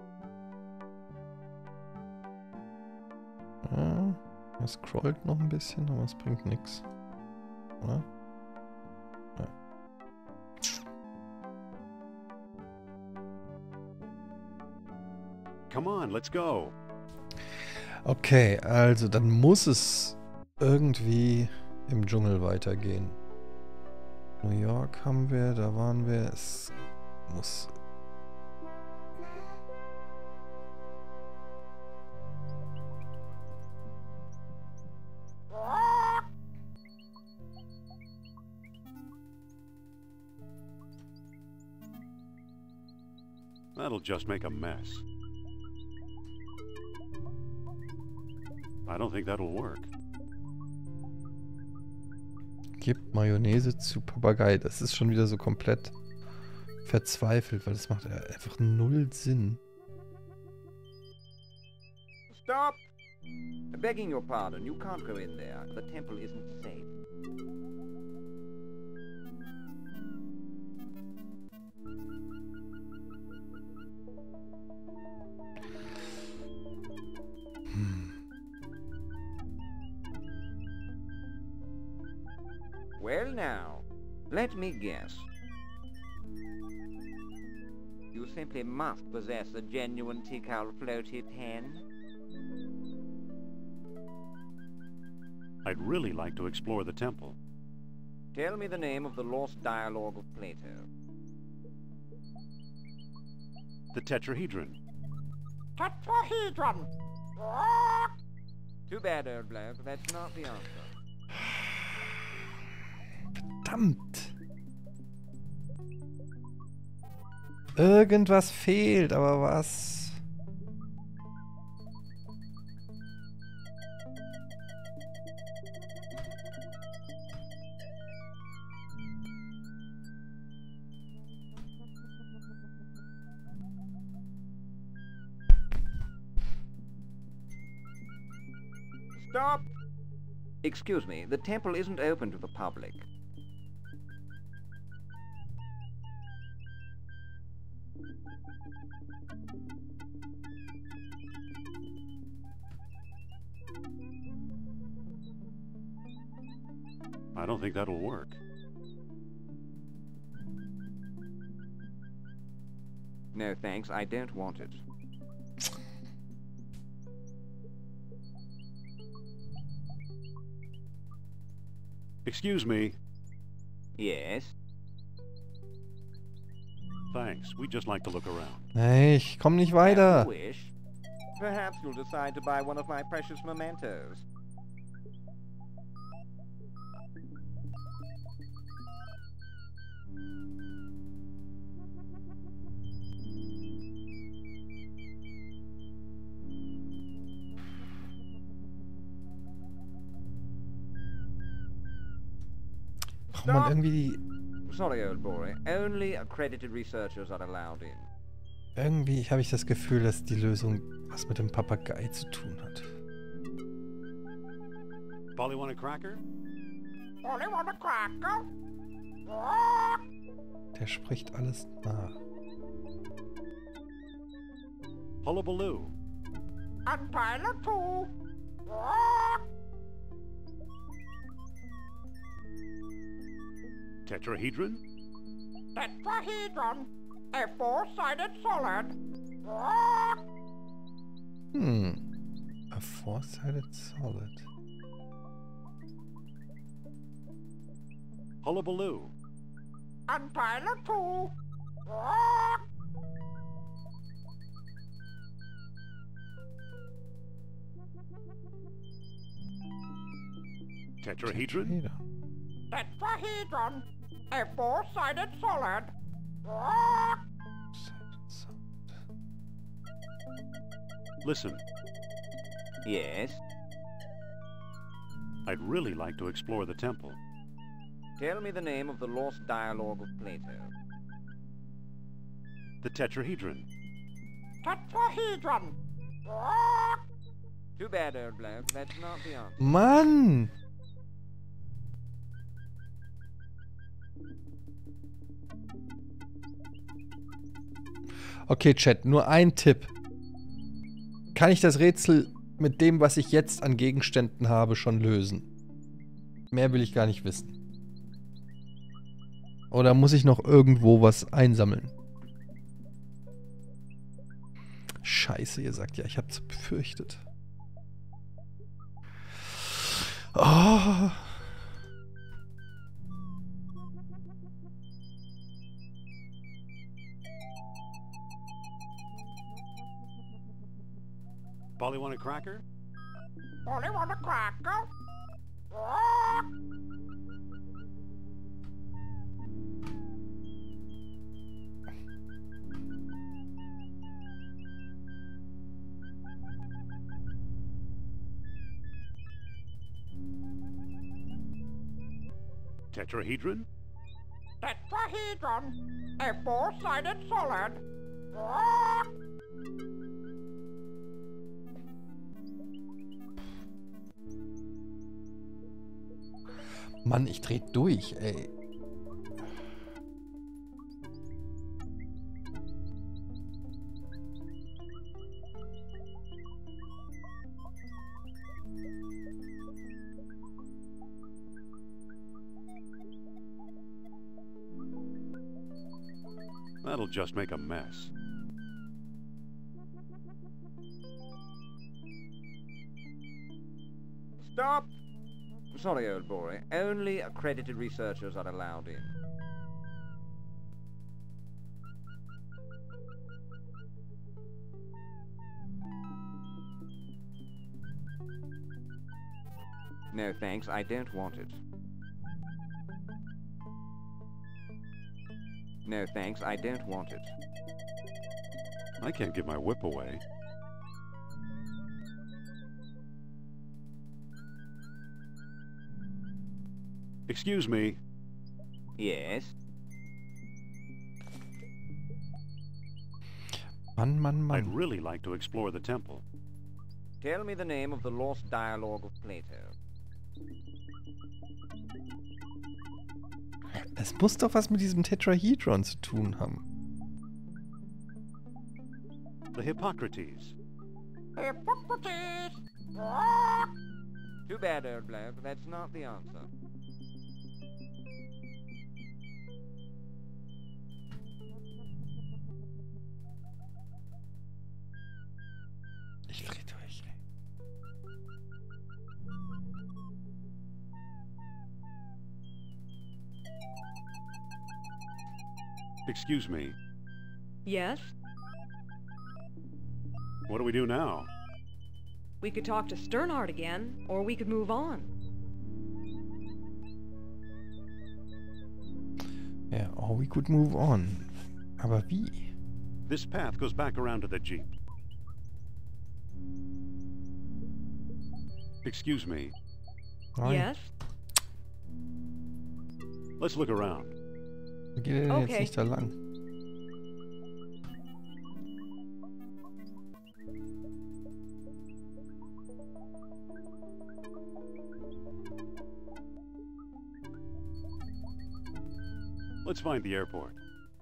Ah, er scrollt noch ein bisschen, aber es bringt nichts. Oder? Ja. Come on, let's go. Okay, also dann muss es irgendwie im Dschungel weitergehen. New York haben wir, da waren wir. Es muss... That'll just make a mess. I don't think that'll work. Gibt Mayonnaise zu Papagei. Das ist schon wieder so komplett verzweifelt, weil das macht ja einfach null Sinn. Stop! Begging your pardon, you can't go in there. The temple isn't safe. Well now, let me guess. You simply must possess a genuine Tikal floated hen. I'd really like to explore the temple. Tell me the name of the lost dialogue of Plato. The Tetrahedron. Tetrahedron! Too bad, old bloke, that's not the answer. Verdammt! Irgendwas fehlt, aber was? Stop! Excuse me, the temple isn't open to the public. I don't think that'll work. No thanks, I don't want it. Excuse me. Yes? Thanks. We'd just like to look around. Hey, ich komm nicht As weiter. you wish. Perhaps you'll decide to buy one of my precious mementos. Braucht man irgendwie die... Sorry, old boy. Only accredited researchers are allowed in. Irgendwie habe ich das Gefühl, dass die Lösung was mit dem Papagei zu tun hat. Polly want a cracker? Only want a cracker? Der spricht alles nach. Hullabaloo. And pilot too. Tetrahedron? Tetrahedron. A four-sided solid. Hmm. A four-sided solid. Hullabaloo. And pilot too. Tetrahedron? Tetrahedron. A four-sided solid. Listen, Yes? I'd really like to explore the temple. Tell me the name of the lost dialogue of Plato. The Tetrahedron. Tetrahedron. Too bad, old bloke. That's not the answer. Mann! Okay, Chat, nur ein Tipp. Kann ich das Rätsel mit dem, was ich jetzt an Gegenständen habe, schon lösen? Mehr will ich gar nicht wissen. Oder muss ich noch irgendwo was einsammeln? Scheiße, ihr sagt ja, ich hab's befürchtet. Oh. Polly want a cracker? Only want a cracker? tetrahedron? Tetrahedron, a four-sided solid. Mann, ich dreh durch, ey. That'll just make a mess. Stop! Sorry, old boy. Only accredited researchers are allowed in. No thanks, I don't want it. No thanks, I don't want it. I can't give my whip away. Excuse me. Yes? Mann, Mann, Mann. I'd really like to explore the temple. Tell me the name of the lost dialogue of Plato. Es muss doch was mit diesem Tetrahedron zu tun haben. The Hippocrates. Hippocrates! Too bad, old bloke. That's not the answer. Ich dreh durch, ey. Excuse me. Yes? What do we do now? We could talk to Sternhardt again, or we could move on. Ja, or we could move on. Aber wie? This path goes back around to the Jeep. Excuse me. Nein. Yes? Let's look around. Wie geht er denn Okay. jetzt nicht da lang? Let's find the airport.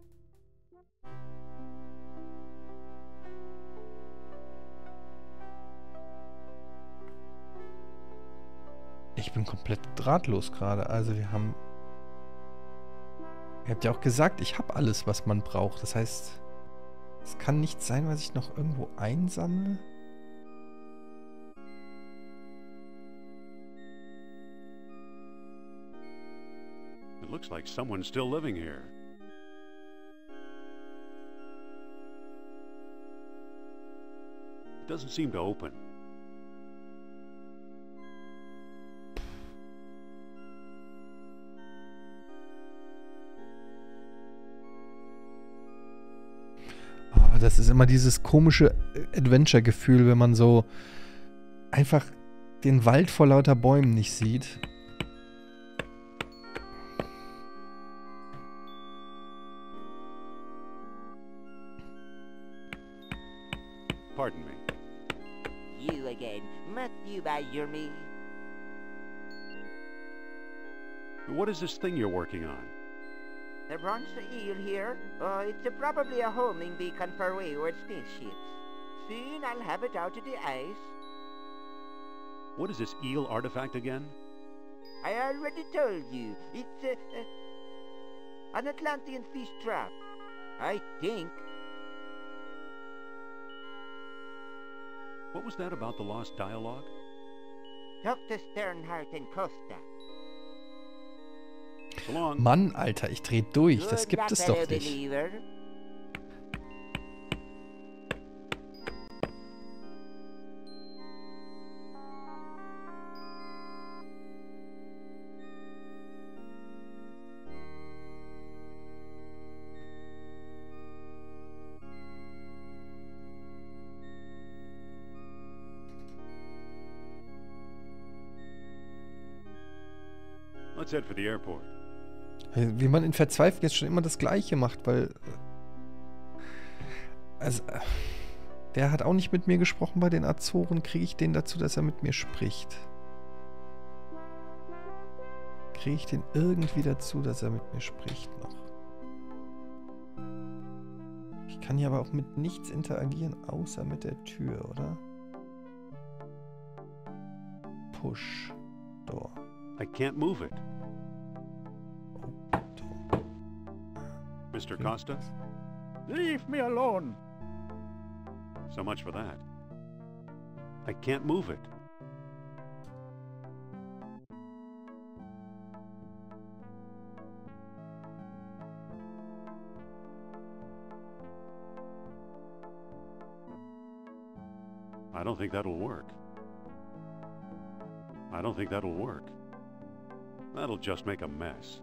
Ich bin komplett drahtlos gerade. Also wir haben... Ihr habt ja auch gesagt, ich habe alles, was man braucht. Das heißt, es kann nicht sein, was ich noch irgendwo einsammle. It looks like someone's still living here. It doesn't seem to open. Oh, das ist immer dieses komische Adventure-Gefühl, wenn man so einfach den Wald vor lauter Bäumen nicht sieht. Pardon me. You again. Must you badger me? What is this thing you're working on? The bronze eel here? Uh, it's uh, probably a homing beacon for wayward spaceships. Soon I'll have it out of the ice. What is this eel artifact again? I already told you. It's uh, uh, an Atlantean fish trap. I think. What was that about the lost dialogue? Talk to Sternhardt and Costa. So long. Mann, Alter, ich dreh durch. Das Good gibt luck, es fellow doch nicht. believer. Let's head for the airport. Wie man in Verzweiflung jetzt schon immer das Gleiche macht, weil... Also... Der hat auch nicht mit mir gesprochen bei den Azoren. Kriege ich den dazu, dass er mit mir spricht? Kriege ich den irgendwie dazu, dass er mit mir spricht noch? Ich kann hier aber auch mit nichts interagieren, außer mit der Tür, oder? Push. Door. I can't move it. Mister Costa? Leave me alone. So much for that. I can't move it. I don't think that'll work. I don't think that'll work. That'll just make a mess.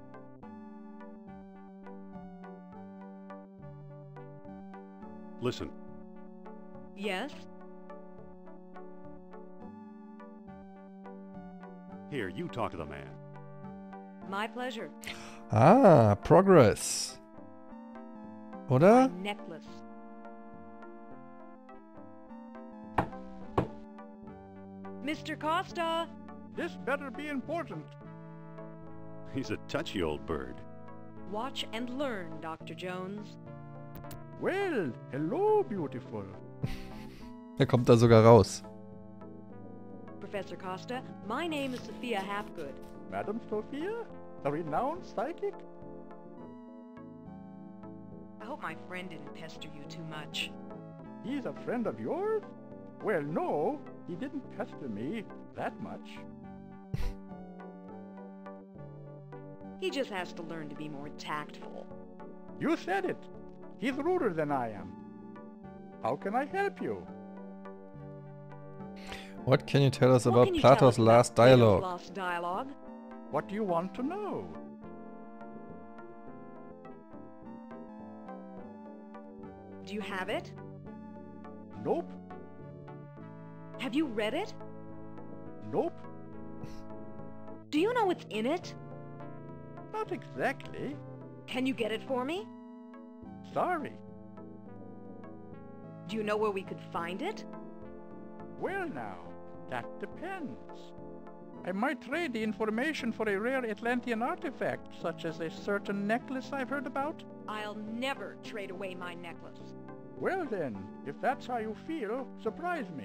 Listen. Yes? Here, you talk to the man. My pleasure. Ah, Progress. Oder? My necklace. Mister Costa! This better be important. He's a touchy old bird. Watch and learn, Doctor Jones. Well, hello, beautiful. Er kommt da sogar raus. Professor Costa, my name is Sophia Hapgood. Madam Sophia? A renowned psychic? I hope my friend didn't pester you too much. He's a friend of yours? Well, no, he didn't pester me that much. He just has to learn to be more tactful. You said it. He's ruder than I am. How can I help you? What can you tell us What about can you tell Plato's us about last Plato's dialogue? last dialogue? What do you want to know? Do you have it? Nope. Have you read it? Nope. Do you know what's in it? Not exactly. Can you get it for me? Sorry. Do you know where we could find it? Well now, that depends. I might trade the information for a rare Atlantean artifact, such as a certain necklace I've heard about. I'll never trade away my necklace. Well then, if that's how you feel, surprise me.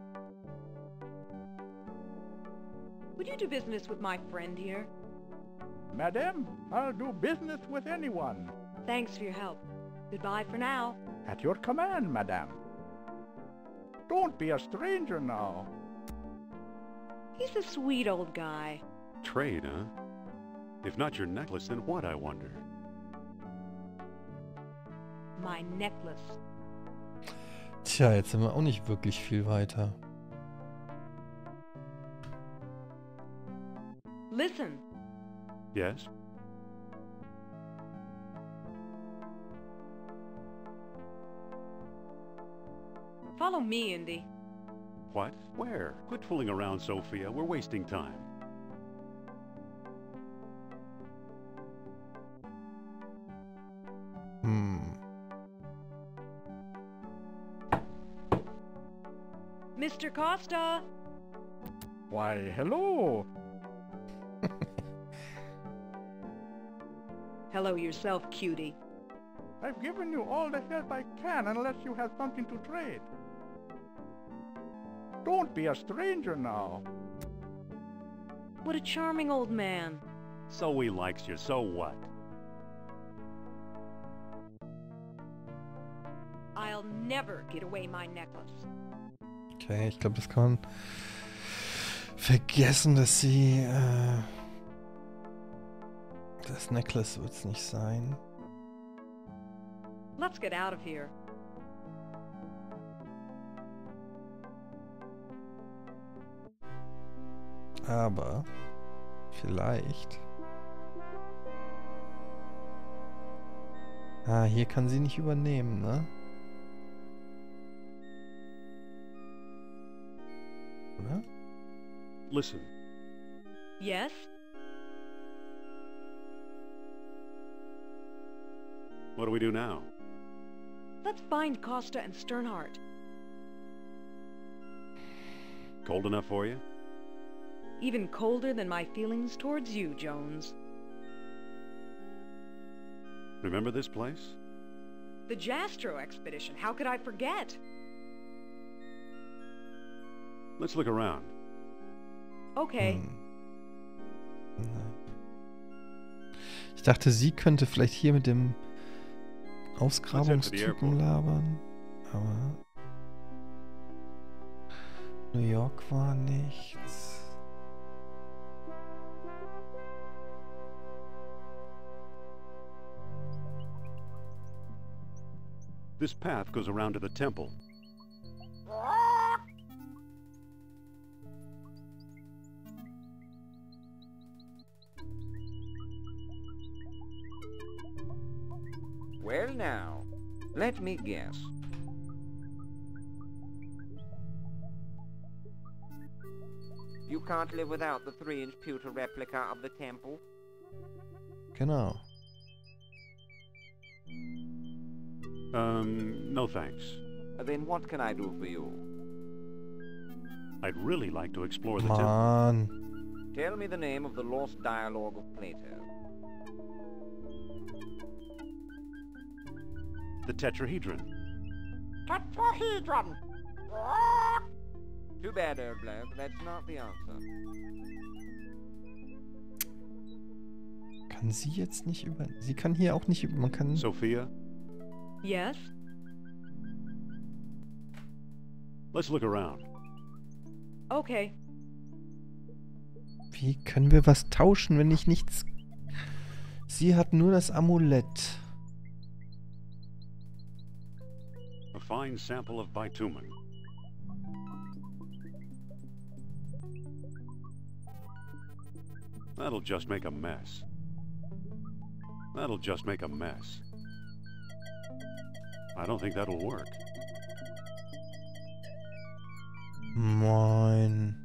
Would you do business with my friend here? Madame, I'll do business with anyone. Thanks for your help. Goodbye for now. At your command, madame. Don't be a stranger now. He's a sweet old guy. Trade, huh? If not your necklace, then what, I wonder? My necklace. Tja, jetzt sind wir auch nicht wirklich viel weiter. Listen. Yes? Follow me, Indy. What? Where? Quit fooling around, Sophia. We're wasting time. Hmm. Mister Costa! Why, hello. Hello yourself, cutie. I've given you all the help I can unless you have something to trade. Don't be a stranger now. What a charming old man. So he likes you, so what? I'll never get away my necklace. Okay, ich glaube, das kann man vergessen, dass sie... Äh, das Necklace wird es nicht sein. Let's get out of here. Aber vielleicht... Ah, hier kann sie nicht übernehmen, ne? Oder? Listen. Yes? What do we do now? Let's find Costa and Sternhardt. Cold enough for you? Even colder than my feelings towards you, Jones. Remember this place? The Jastro expedition. How could I forget? Let's look around. Okay. Hm. Nein. Ich dachte, sie könnte vielleicht hier mit dem Ausgrabungstypen labern. Aber New York war nichts. This path goes around to the temple. Well now, let me guess. You can't live without the three-inch pewter replica of the temple? Genau. Um, no thanks. Then what can I do for you? I'd really like to explore the temple. Mann. Tell me the name of the lost dialogue of Plato. The Tetrahedron. Tetrahedron! Too bad, old bloke. That's not the answer. Kann sie jetzt nicht über... Sie kann hier auch nicht über... Man kann... Sophia? Yes? Let's look around. Okay. Wie können wir was tauschen, wenn ich nichts... Sie hat nur das Amulett. A fine sample of bitumen. That'll just make a mess. That'll just make a mess. I don't think that'll work. Moin.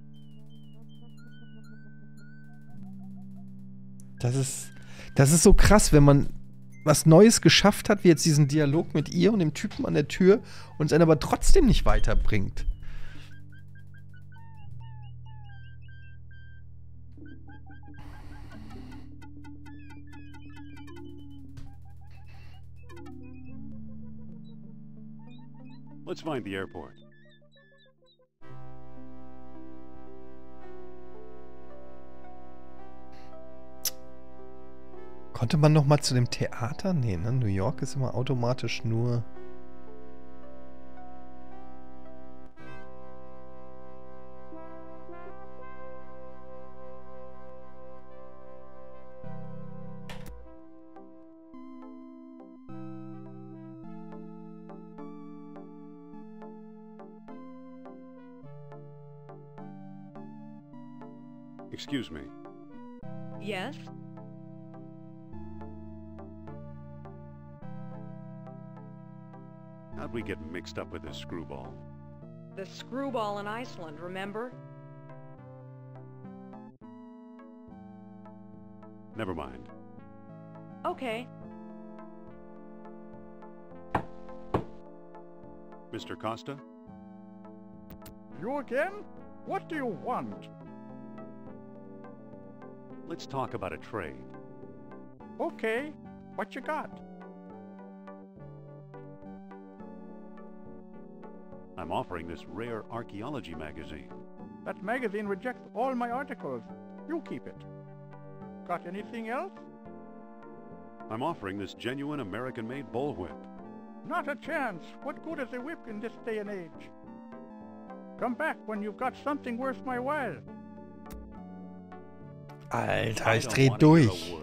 Das ist... Das ist so krass, wenn man was Neues geschafft hat, wie jetzt diesen Dialog mit ihr und dem Typen an der Tür, und es einen aber trotzdem nicht weiterbringt. Let's find the airport. Konnte man noch mal zu dem Theater? Nee, ne? New York ist immer automatisch nur... Excuse me. Yes? How'd we get mixed up with this screwball? The screwball in Iceland, remember? Never mind. Okay. Mister Costa? You again? What do you want? Let's talk about a trade. Okay, what you got? I'm offering this rare archaeology magazine. That magazine rejects all my articles. You keep it. Got anything else? I'm offering this genuine American-made bullwhip. Not a chance. What good is a whip in this day and age? Come back when you've got something worth my while. Alter, ich dreh durch.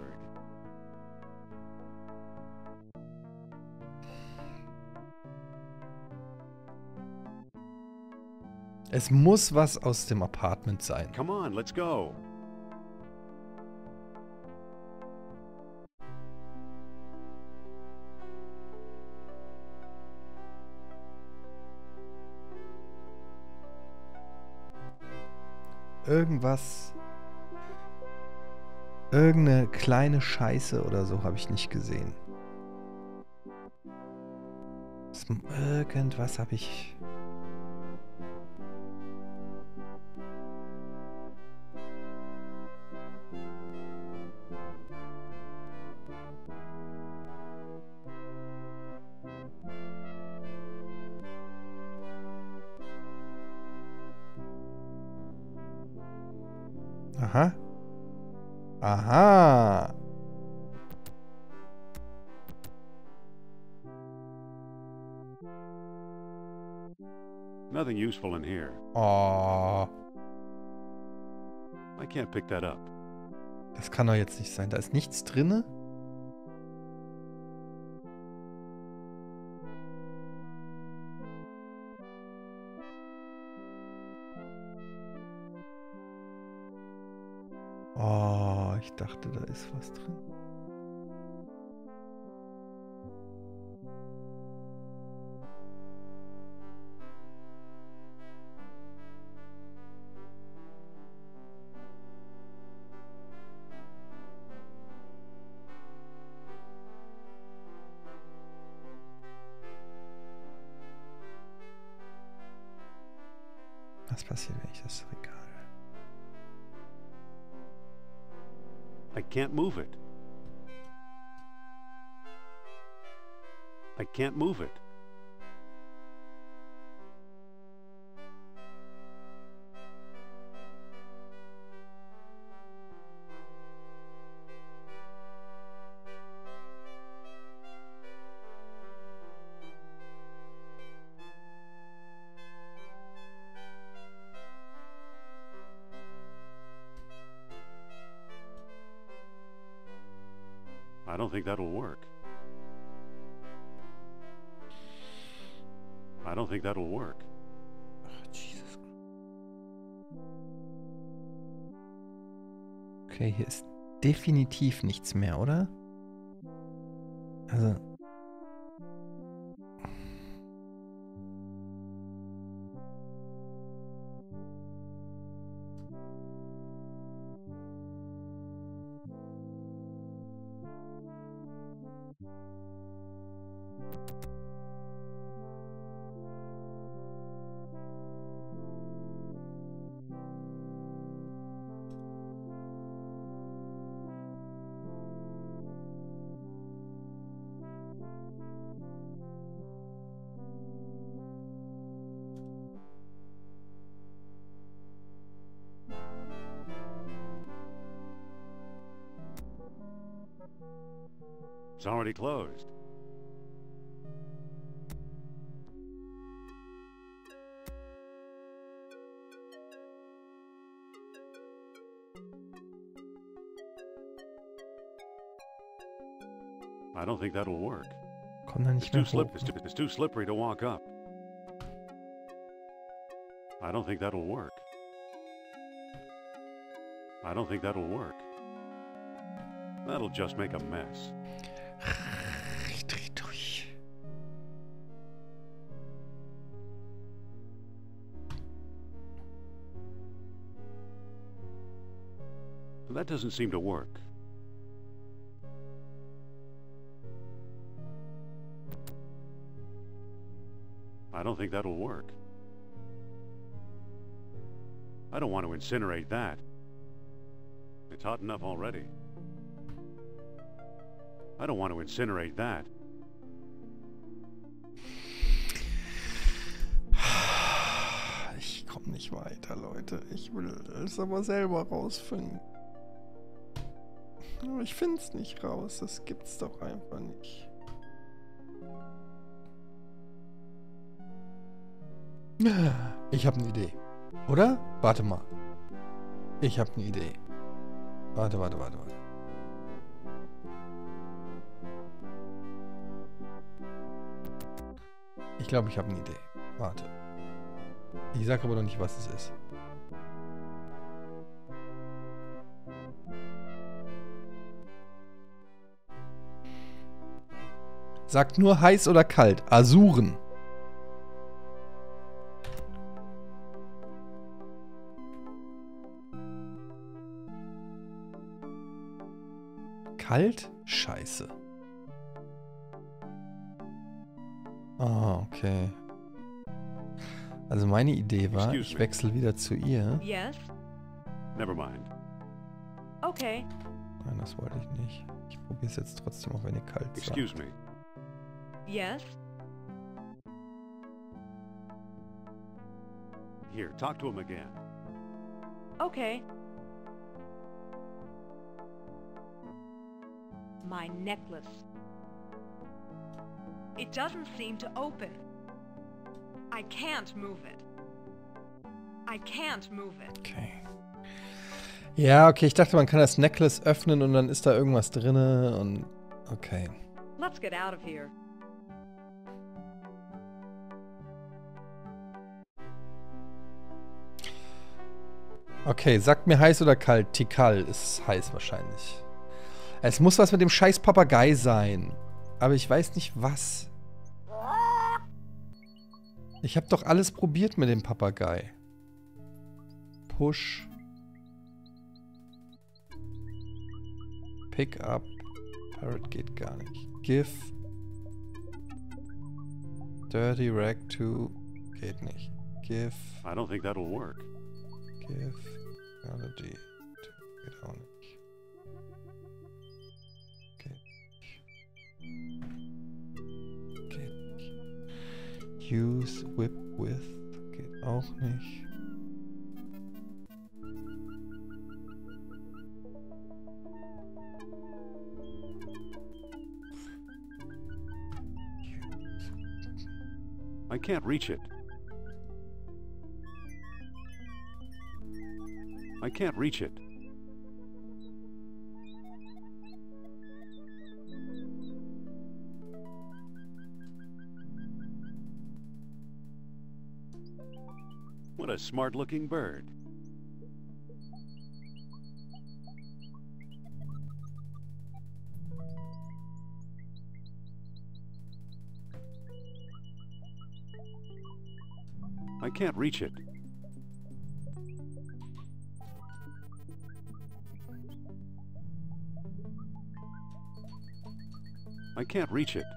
Es muss was aus dem Apartment sein. Come on, let's go. Irgendwas. Irgendeine kleine Scheiße oder so habe ich nicht gesehen. Sm- Irgendwas habe ich... Aha. Aha. Nothing useful in here. Oh. I can't pick that up. Das kann doch jetzt nicht sein. Da ist nichts drinne. Oh, ich dachte, da ist was drin. Was passiert, wenn ich das Regal... I can't move it. I can't move it. I don't think that'll work. I don't think that'll work. Ach, Jesus. Okay, hier ist definitiv nichts mehr, oder? Also... It's already closed. I don't think that'll work. Komm da It's nicht too mehr slip. hoch. It's too, it's too slippery to walk up. I don't think that'll work. I don't think that'll work. That'll just make a mess. Ich dreh durch. That doesn't seem to work. I don't think that'll work. I don't want to incinerate that. It's hot enough already. I don't want to incinerate that. Ich komme nicht weiter, Leute. Ich will es aber selber rausfinden. Aber ich finde es nicht raus. Das gibt's doch einfach nicht. Ich habe eine Idee. Oder? Warte mal. Ich habe eine Idee. Warte, warte, warte, warte. Ich glaube, ich habe eine Idee. Warte. Ich sage aber noch nicht, was es ist. Sagt nur heiß oder kalt. Azuren. Kalt? Scheiße. Ah, okay. Also meine Idee war, Excuse ich me. wechsle wieder zu ihr. Yes? Never mind. Okay. Nein, das wollte ich nicht. Ich probiere es jetzt trotzdem, auch wenn ihr kalt seid. Excuse me. Yes? Here, talk to him again. Okay. My necklace. It doesn't seem to open. I can't move it. I can't move it. Okay. Ja, okay, ich dachte, man kann das Necklace öffnen und dann ist da irgendwas drinne und... Okay. Let's get out of here. Okay, sagt mir heiß oder kalt? Tikal ist heiß wahrscheinlich. Es muss was mit dem scheiß Papagei sein. Aber ich weiß nicht was. Ich habe doch alles probiert mit dem Papagei. Push. Pick up. Parrot geht gar nicht. Give. Dirty Rag to. Geht nicht. Give. I don't think that'll work. Give. Melody to. Geht auch nicht. Geht nicht. Geht nicht. Use whip with. Geht auch nicht. I can't reach it. I can't reach it. What a smart-looking bird. I can't reach it. I can't reach it.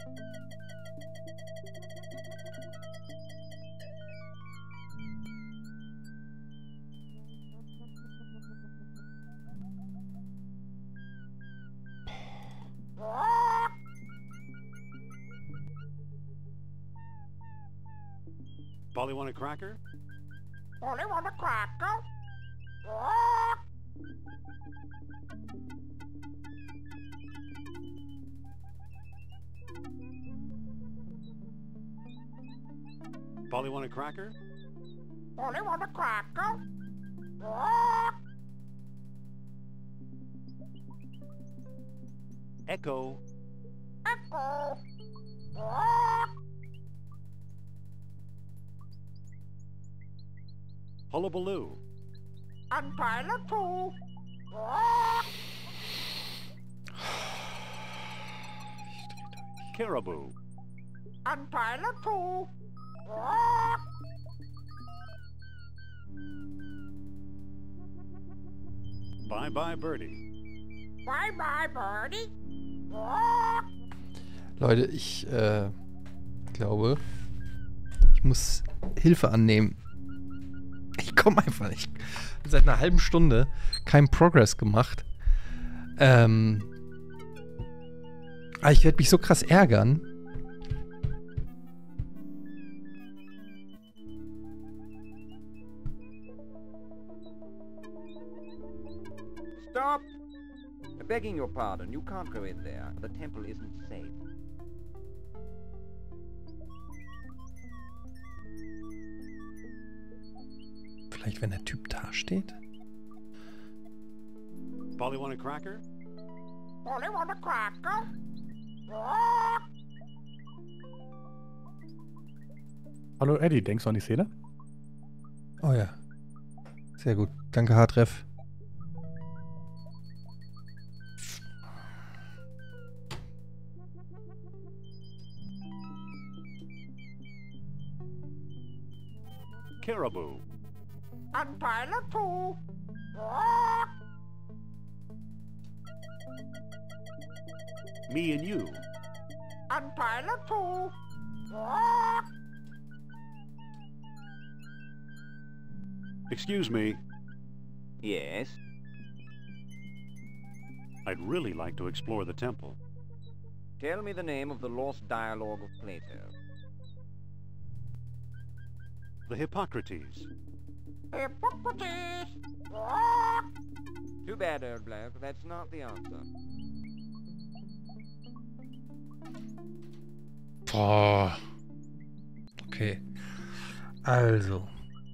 Polly want a cracker? Only want a cracker? Polly want a cracker? Only want a cracker? Echo. Echo. Hullabaloo. And Tyler too. Caribou. And Tyler too. Bye-bye, Birdie. Bye-bye, Birdie. Leute, ich äh, glaube, ich muss Hilfe annehmen. Ich komme einfach nicht. Seit einer halben Stunde kein Progress gemacht. Ähm. Aber ich werde mich so krass ärgern. Stop! Begging your pardon, you can't go in there. The temple isn't safe. Vielleicht, wenn der Typ da steht? Polly want a cracker? Only want a cracker? Hallo Eddie, denkst du an die Szene? Oh ja. Sehr gut. Danke, Hartreff. Caribou. And Tyler too. Me and you. And Tyler too. Excuse me. Yes? I'd really like to explore the temple. Tell me the name of the lost dialogue of Plato. The Hippocrates. Hippocrates! Too bad, old bloke. That's not the answer. Boah. Okay. Also.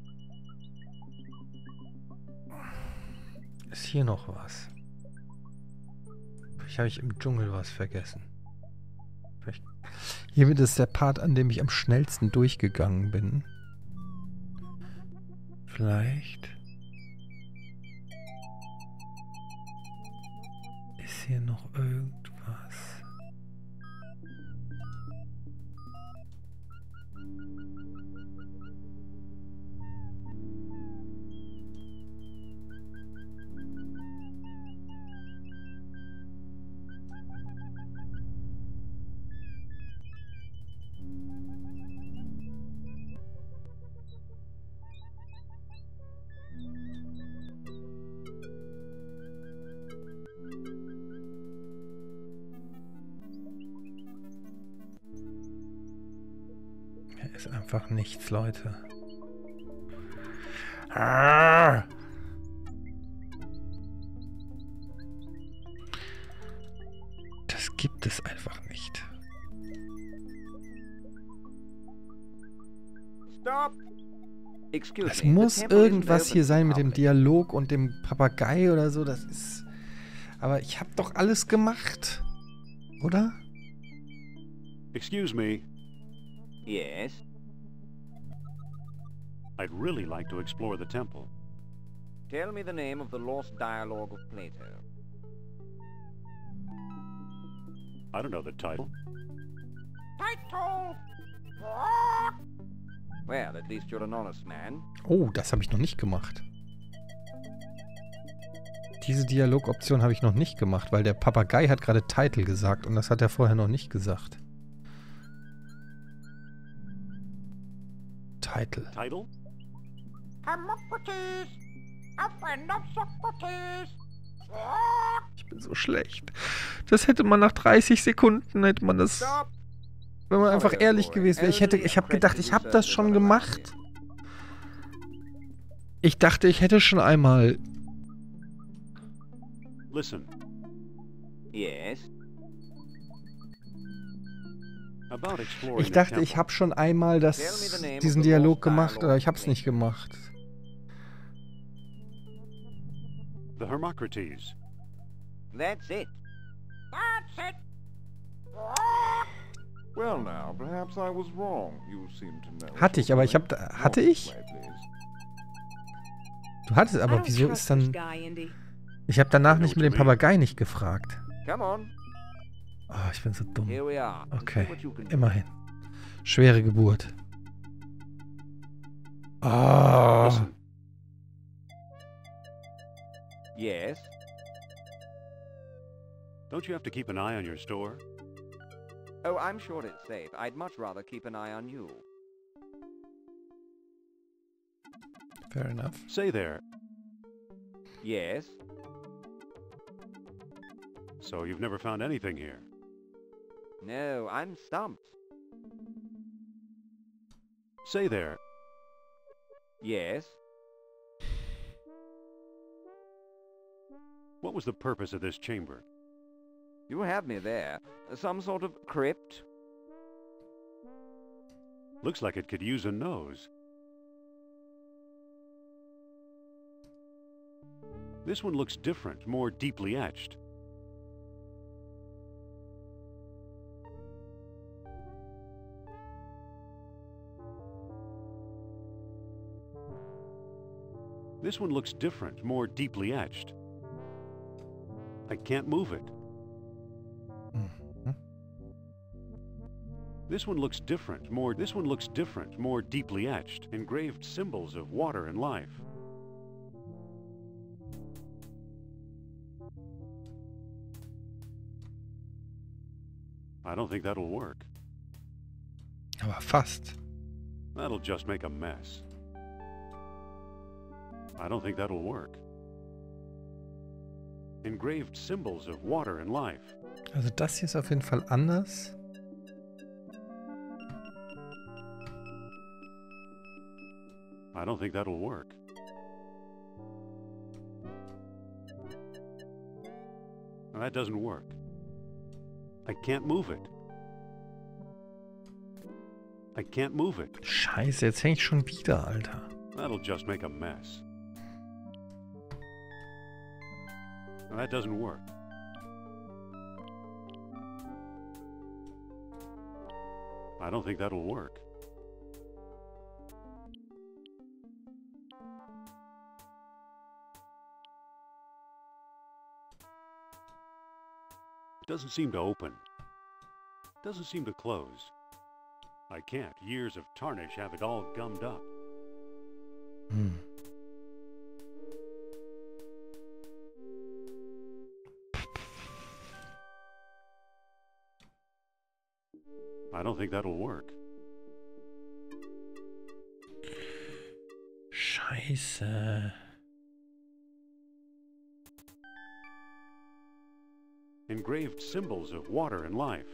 Ist hier noch was? Vielleicht habe ich im Dschungel was vergessen. Vielleicht. Hiermit ist der Part, an dem ich am schnellsten durchgegangen bin. Vielleicht. Ist hier noch irgendwas? Ist einfach nichts, Leute. Ah! Das gibt es einfach nicht. Stop! Excuse Es me, muss the temple isn't irgendwas open hier to sein the mit dem public. Dialog und dem Papagei oder so. Das ist... Aber ich habe doch alles gemacht. Oder? Excuse me. Yes? I'd really like to explore the temple. Tell me the name of the lost dialogue of Plato. I don't know the title. Title! Well, at least you're an honest man. Oh, das habe ich noch nicht gemacht. Diese Dialogoption habe ich noch nicht gemacht, weil der Papagei hat gerade Title gesagt und das hat er vorher noch nicht gesagt. Title. Title? Hippocrates! A friend of Socrates! Ich bin so schlecht. Das hätte man nach dreißig Sekunden, hätte man das... Stop! Wenn man einfach ehrlich gewesen wäre. Ich hätte, ich habe gedacht, ich habe das schon gemacht. Ich dachte, ich hätte schon einmal... Listen. Yes? About exploring Ich dachte, the ich temple. habe schon einmal das, diesen Dialog gemacht, aber ich habe es nicht gemacht. The Hermocrates. That's it. That's it! Well now, perhaps I was wrong. You seem to know. Hatte ich, aber ich habe... Hatte ich? Du hattest, I aber don't wieso trust ist this dann... guy, Indy. Ich habe danach nicht mit dem Papagei nicht gefragt. Come on. Oh, ich bin so dumm. Here we are. Let's see Okay, what you can do. immerhin. Schwere Geburt. Ah. Listen. Yes? Don't you have to keep an eye on your store? Oh, I'm sure it's safe. I'd much rather keep an eye on you. Fair enough. Say there. Yes? So you've never found anything here? No, I'm stumped. Say there. Yes? What was the purpose of this chamber? You have me there. Some sort of crypt? Looks like it could use a nose. This one looks different, more deeply etched. This one looks different, more deeply etched. I can't move it. Mhm. This one looks different, more this one looks different, more deeply etched, engraved symbols of water and life. I don't think that'll work. Aber fast. That'll just make a mess. I don't think that'll work. Engraved symbols of water and life. Also das hier ist auf jeden Fall anders. I don't think that'll work. That doesn't work. I can't move it. I can't move it. Scheiße, jetzt hänge ich schon wieder, Alter. That'll just make a mess. That doesn't work. I don't think that'll work. Doesn't seem to open. Doesn't seem to close. I can't. Years of tarnish have it all gummed up. Hm. I don't think that'll work. Scheiße. Engraved symbols of water and life.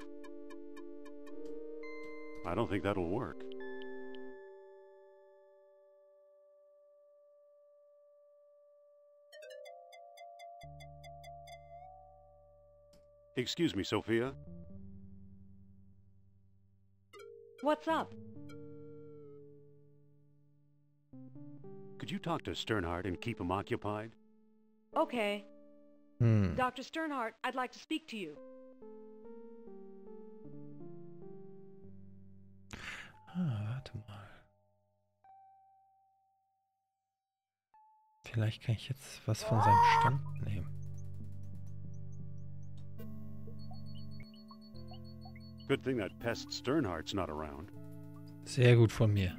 I don't think that'll work. Excuse me, Sophia. What's up? Could you talk to Sternhardt and keep him occupied? Okay. Hm. Doctor Sternhardt, I'd like to speak to you. Ah, warte mal. Vielleicht kann ich jetzt was von seinem Stand nehmen. Good thing that pest Sternhardt's not around. Sehr gut von mir.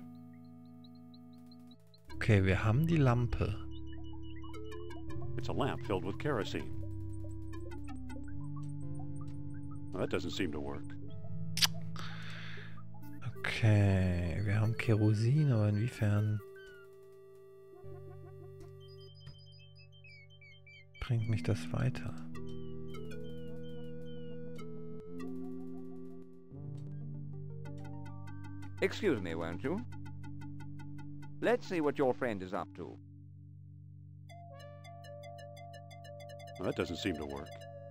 Okay, wir haben die Lampe. It's a lamp filled with kerosene. Well, that doesn't seem to work. Okay, wir haben Kerosin, aber inwiefern bringt mich das weiter? Excuse me, won't you? Let's see what your friend is up to. Well, that doesn't seem to work.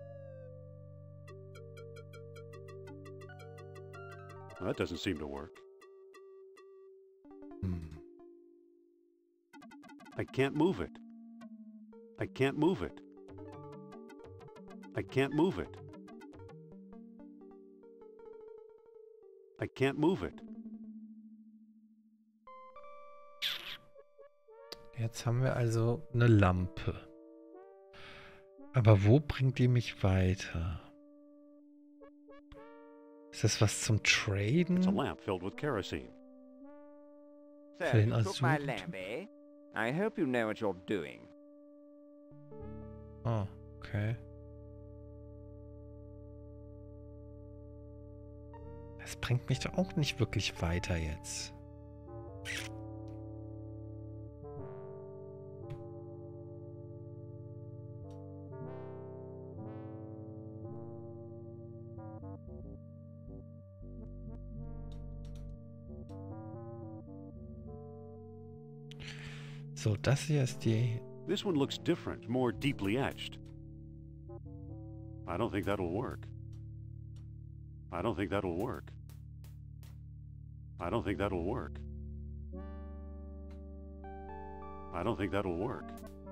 Well, that doesn't seem to work. Hmm. I can't move it. I can't move it. I can't move it. I can't move it. Jetzt haben wir also eine Lampe. Aber wo bringt die mich weiter? Ist das was zum Traden? It's a lamp filled with kerosene. So, Für den you took my Azul- lamp, eh? I hope you know what you're doing. Oh, okay. Das bringt mich doch auch nicht wirklich weiter jetzt. So, das hier ist die... This one looks different, more deeply etched. I don't think that'll work. I don't think that'll work. I don't think that'll work. I don't think that'll work.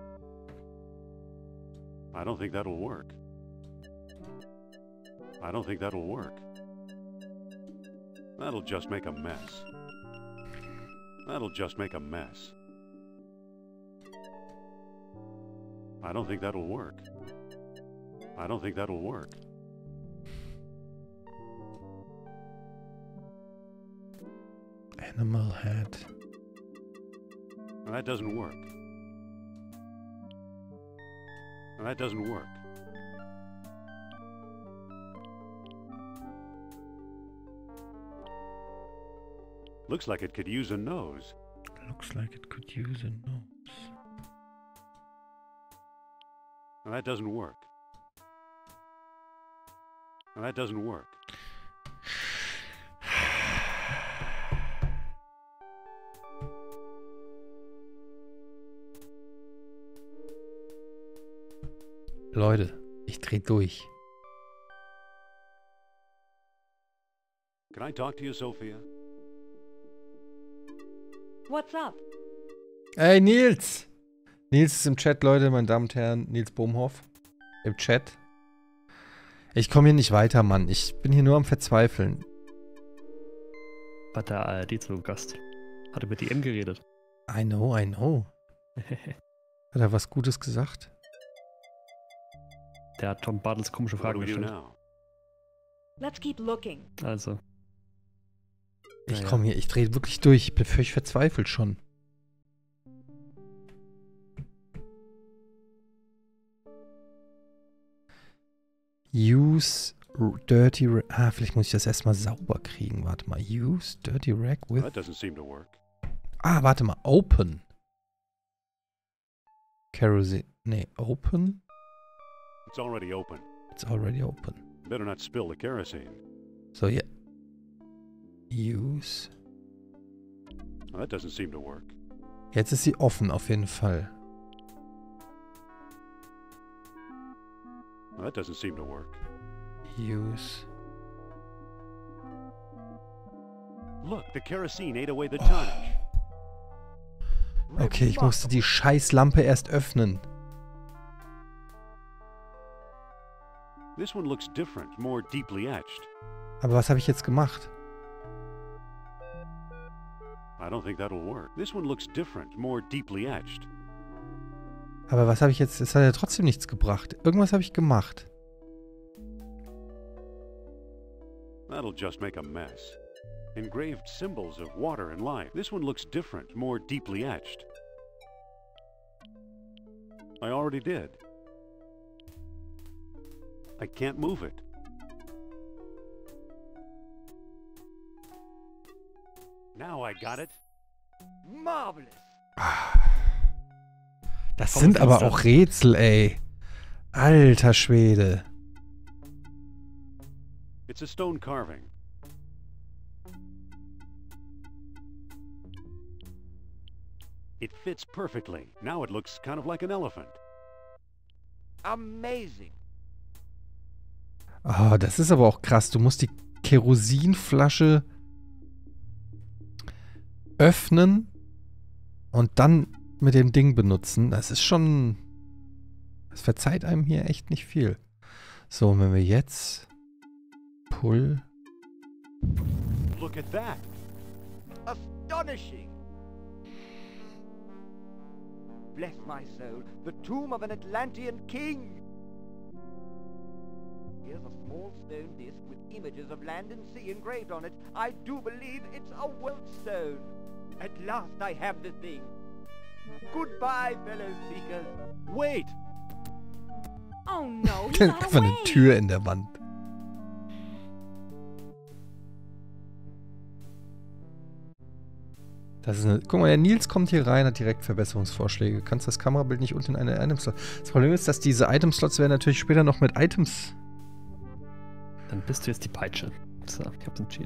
I don't think that'll work. I don't think that'll work. That'll just make a mess. That'll just make a mess. I don't think that'll work. I don't think that'll work. Animal head. That doesn't work. That doesn't work. Looks like it could use a nose. Looks like it could use a nose. Well, that doesn't work. Well, that doesn't work. Leute, ich dreh durch. Can I talk to you, Sophia? What's up? Ey, Nils! Nils ist im Chat, Leute, meine Damen und Herren. Nils Bohmhoff. Im Chat. Ich komme hier nicht weiter, Mann. Ich bin hier nur am Verzweifeln. Bei der A R D zu Gast. Hat über die M geredet. I know, I know. Hat er was Gutes gesagt? Der hat Tom Bartels komische What do Fragen we do gestellt. now? Let's keep looking. Also. Ich Naja. komme hier, ich drehe wirklich durch. Ich bin völlig verzweifelt schon. Use r- dirty rag. Ah, vielleicht muss ich das erstmal sauber kriegen. Warte mal. Use dirty rag with. That doesn't seem to work. Ah, warte mal. Open. Kerosene. Nee, open. It's already open. It's already open. Better not spill the kerosene. So, yeah. Use. Well, that doesn't seem to work. Jetzt ist sie offen, auf jeden Fall. Well, that doesn't seem to work. Use. Look, the kerosene ate away the Oh. tonnage. Okay, ich musste die Scheißlampe erst öffnen. This one looks different, more deeply etched. Aber was habe ich jetzt gemacht? I don't think that'll work. This one looks different, more deeply etched. Aber was habe ich jetzt? Es hat ja trotzdem nichts gebracht. Irgendwas habe ich gemacht. That'll just make a mess. Engraved symbols of water and life. This one looks different, more deeply etched. I already did. I can't move it. Now I got it. Marvelous. Das Vom sind aber Fenster. auch Rätsel, ey. Alter Schwede. It's a stone carving. It fits perfectly. Now it looks kind of like an elephant. Amazing. Ah, das ist aber auch krass. Du musst die Kerosinflasche öffnen und dann mit dem Ding benutzen. Das ist schon... Das verzeiht einem hier echt nicht viel. So, und wenn wir jetzt... Pull... Look at that. Astonishing. Bless my soul, the tomb of an Atlantean king. Here's a small stone disc with images of land and sea engraved on it. I do believe it's a Weltstone. At last I have the thing. Goodbye, fellow seekers. Wait! Oh no, you got Einfach eine away. Tür in der Wand. Das ist eine, guck mal, der Nils kommt hier rein, hat direkt Verbesserungsvorschläge. Du kannst das Kamerabild nicht unten in eine Itemslot. Das Problem ist, dass diese Itemslots werden natürlich später noch mit Items. Dann bist du jetzt die Peitsche. So, ich hab's entschieden.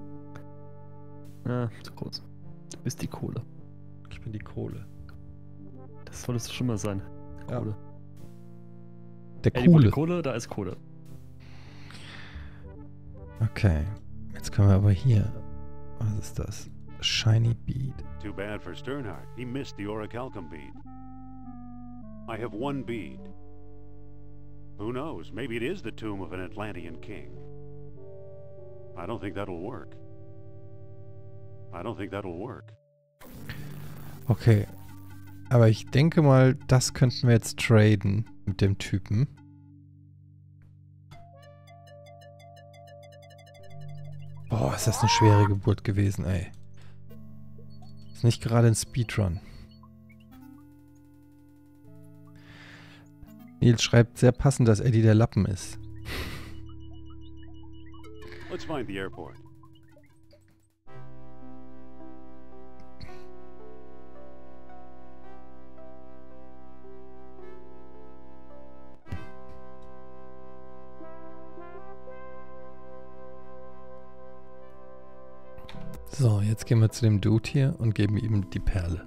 Ah, zu groß. Du bist die Kohle. Ich bin die Kohle. Das solltest du schon mal sein. Ja. Kohle. Der Ey, die Coole. Kohle, da ist Kohle. Okay. Jetzt können wir aber hier. Was ist das? Shiny Bead. Too bad for Sternhardt. He missed the orichalcum bead. I have one bead. Who knows? Maybe it is the tomb of an Atlantean king. I don't think that'll work. I don't think that'll work. Okay. Aber ich denke mal, das könnten wir jetzt traden mit dem Typen. Boah, ist das eine schwere Geburt gewesen, ey. Ist nicht gerade ein Speedrun. Nils schreibt sehr passend, dass Eddie der Lappen ist. Let's find the airport. So, jetzt gehen wir zu dem Dude hier und geben ihm die Perle.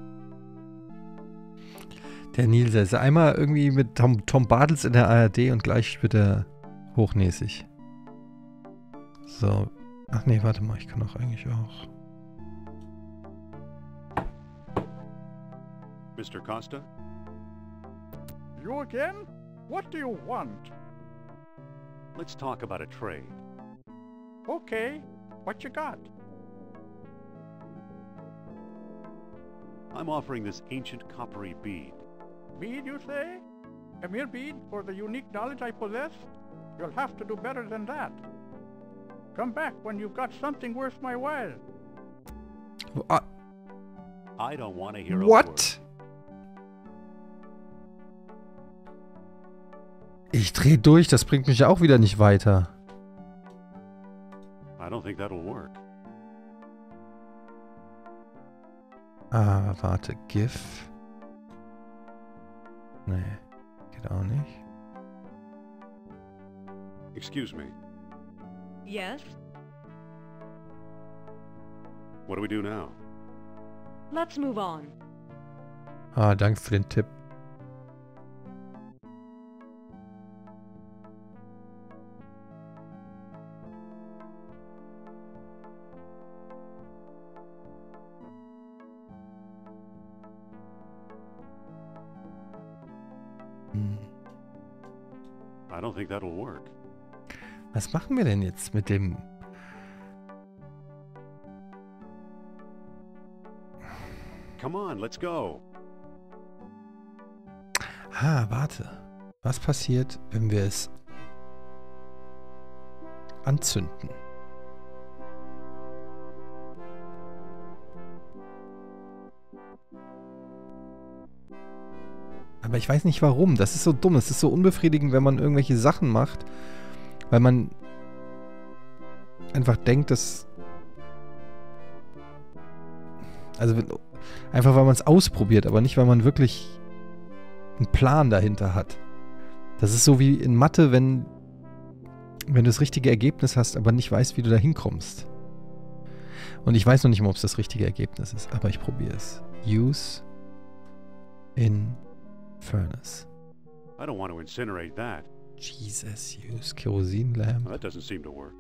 Der Nils ist einmal irgendwie mit Tom, Tom Bartels in der A R D und gleich wird er hochnäsig. So. Ach nee, warte mal, ich kann doch eigentlich auch. Mister Costa? You again? What do you want? Let's talk about a trade. Okay, what you got? I'm offering this ancient coppery bead. Bead, you say? A mere bead for the unique knowledge I possess? You'll have to do better than that. Come back when you've got something worth my while. Uh, I don't want to hear a what? word. Ich dreh durch, das bringt mich ja auch wieder nicht weiter. I don't think that'll work. Ah, warte, GIF. Nee, geht auch nicht. Excuse me. Yes? What do we do now? Let's move on. Ah, danke für den Tipp. Hm. I don't think that'll work. Was machen wir denn jetzt mit dem... Come on, let's go. Ah, warte. Was passiert, wenn wir es anzünden? Aber ich weiß nicht warum. Das ist so dumm. Es ist so unbefriedigend, wenn man irgendwelche Sachen macht, weil man einfach denkt, dass... Also einfach, weil man es ausprobiert, aber nicht, weil man wirklich einen Plan dahinter hat. Das ist so wie in Mathe, wenn, wenn du das richtige Ergebnis hast, aber nicht weißt, wie du da hinkommst. Und ich weiß noch nicht mal, ob es das richtige Ergebnis ist, aber ich probiere es. Use in furnace. I don't want to incinerate that. Jesus, use kerosene lamp. That doesn't seem to work.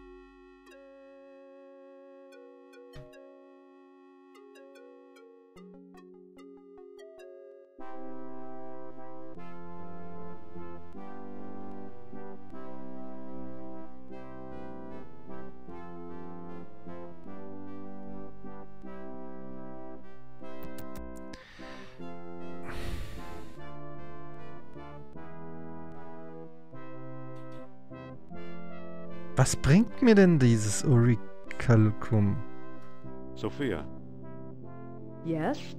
Was bringt mir denn dieses Orichalcum? Sophia? Yes?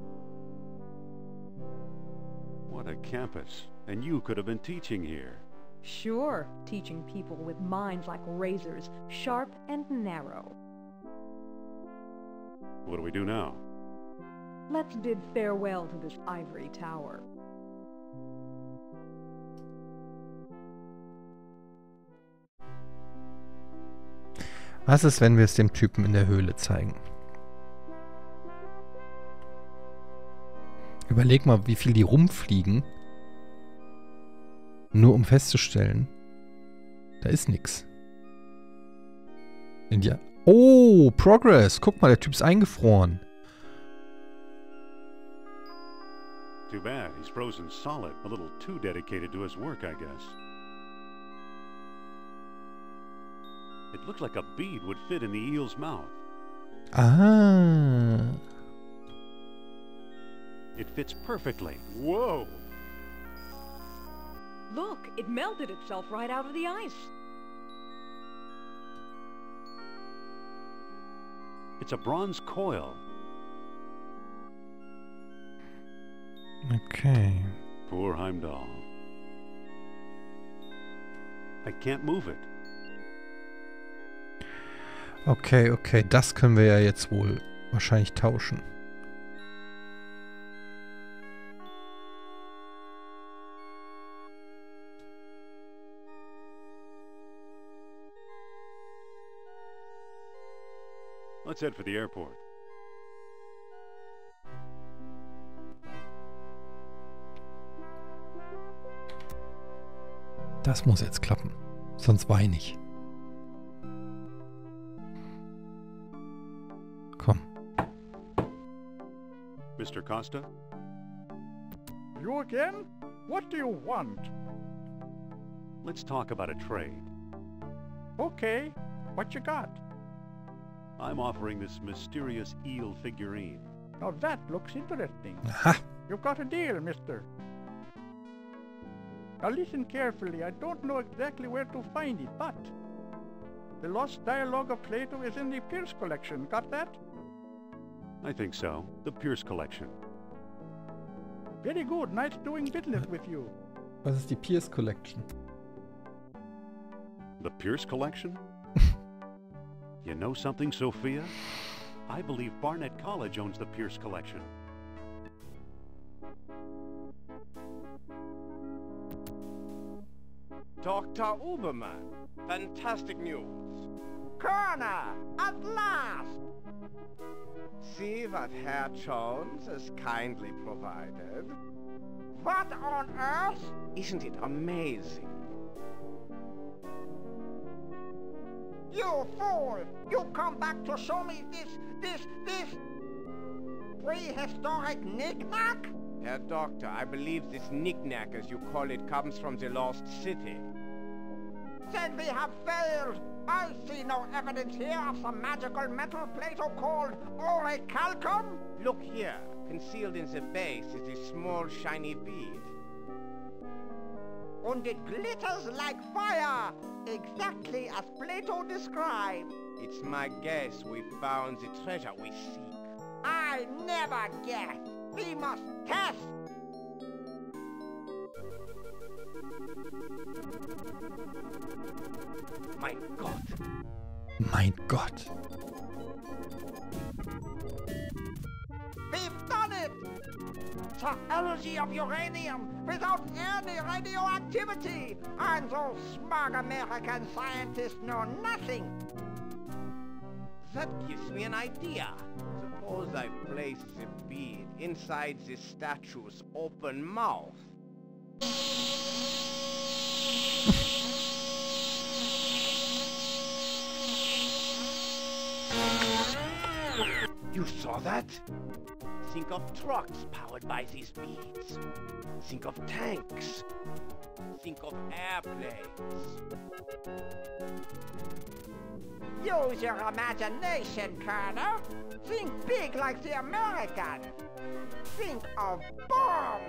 What a campus. And you could have been teaching here. Sure, teaching people with minds like razors, sharp and narrow. What do we do now? Let's bid farewell to this ivory tower. Was ist, wenn wir es dem Typen in der Höhle zeigen? Überleg mal, wie viel die rumfliegen. Nur um festzustellen, da ist nix. India. Oh, Progress. Guck mal, der Typ ist eingefroren. Too bad. He's frozen solid. A little too dedicated to his work, I guess. It looked like a bead would fit in the eel's mouth. Ah. It fits perfectly. Whoa! Look, it melted itself right out of the ice. It's a bronze coil. Okay. Poor Heimdall. I can't move it. Okay, okay, das können wir ja jetzt wohl wahrscheinlich tauschen. Let's head for the airport. Das muss jetzt klappen. Sonst weine ich. Komm. Mister Costa? You again? What do you want? Let's talk about a trade. Okay, what you got? I'm offering this mysterious eel figurine. Now that looks interesting. Aha. You've got a deal, mister. Now listen carefully. I don't know exactly where to find it, but the Lost Dialogue of Plato is in the Pierce collection. Got that? I think so. The Pierce collection. Very good. Nice doing business with you. Was ist die Pierce Collection? The Pierce collection? You know something, Sophia? I believe Barnett College owns the Pierce collection. Doctor Uberman, fantastic news. Kerner, at last! See what Herr Jones has kindly provided. What on earth? Isn't it amazing? You fool! You come back to show me this, this, this prehistoric knick-knack? Herr Doctor, I believe this knick-knack, as you call it, comes from the Lost City. Then we have failed! I see no evidence here of some magical metal Plato called orichalcum! Look here. Concealed in the base is a small shiny bead. And it glitters like fire! Exactly as Plato described. It's my guess we found the treasure we seek. I never guessed! We must test! Mein Gott! Mein Gott! We've done it! The energy of uranium without any radioactivity! And those smug American scientists know nothing! That gives me an idea. Suppose I place the bead inside the statue's open mouth. You saw that? Think of trucks powered by these beads. Think of tanks. Think of airplanes. Use your imagination, Colonel. Think big like the American. Think of bombs.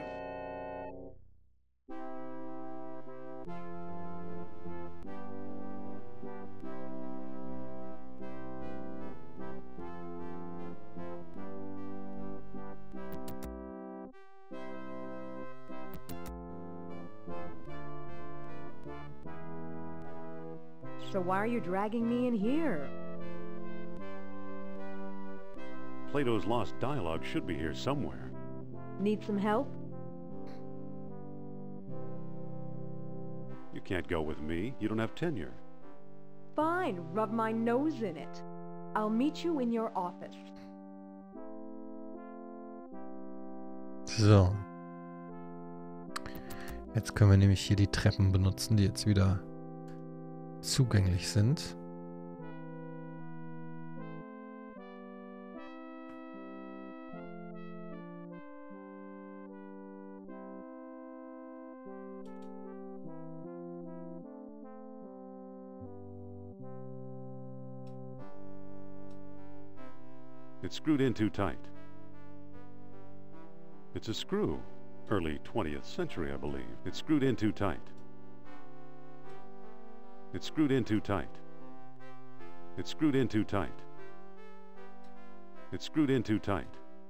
So why are you dragging me in here? Plato's Lost Dialogue should be here somewhere. Need some help? You can't go with me. You don't have tenure. Fine, rub my nose in it. I'll meet you in your office. So. Jetzt können wir nämlich hier die Treppen benutzen, die jetzt wieder zugänglich sind. It's screwed in too tight. It's a screw. Early twentieth century, I believe. It's screwed in too tight. It's screwed in too tight. It's screwed in too tight. It's screwed in too tight.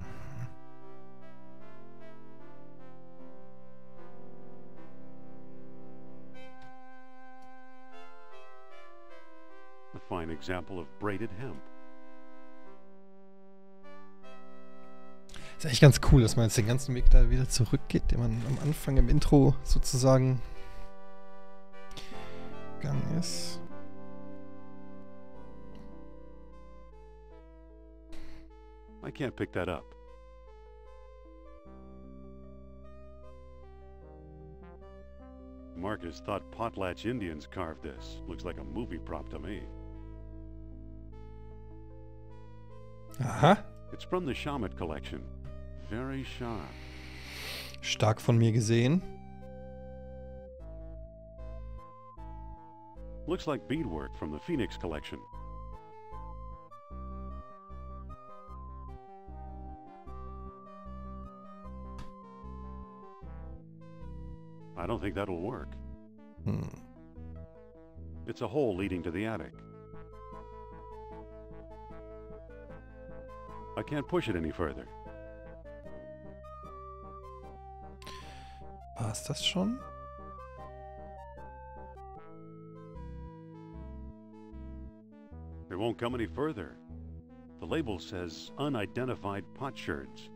A fine example of braided hemp. Ist echt ganz cool, dass man jetzt den ganzen Weg da wieder zurückgeht, den man am Anfang im Intro sozusagen gegangen ist. I can't pick that up. Marcus thought Potlatch Indians carved this. Looks like a movie prop to me. Aha. It's from the Shamet collection. Very sharp. Stark von mir gesehen. Looks like beadwork from the Phoenix collection. I don't think that'll work. Hmm. It's a hole leading to the attic. I can't push it any further. War's das schon? It won't come any further. The label says unidentified potsherds.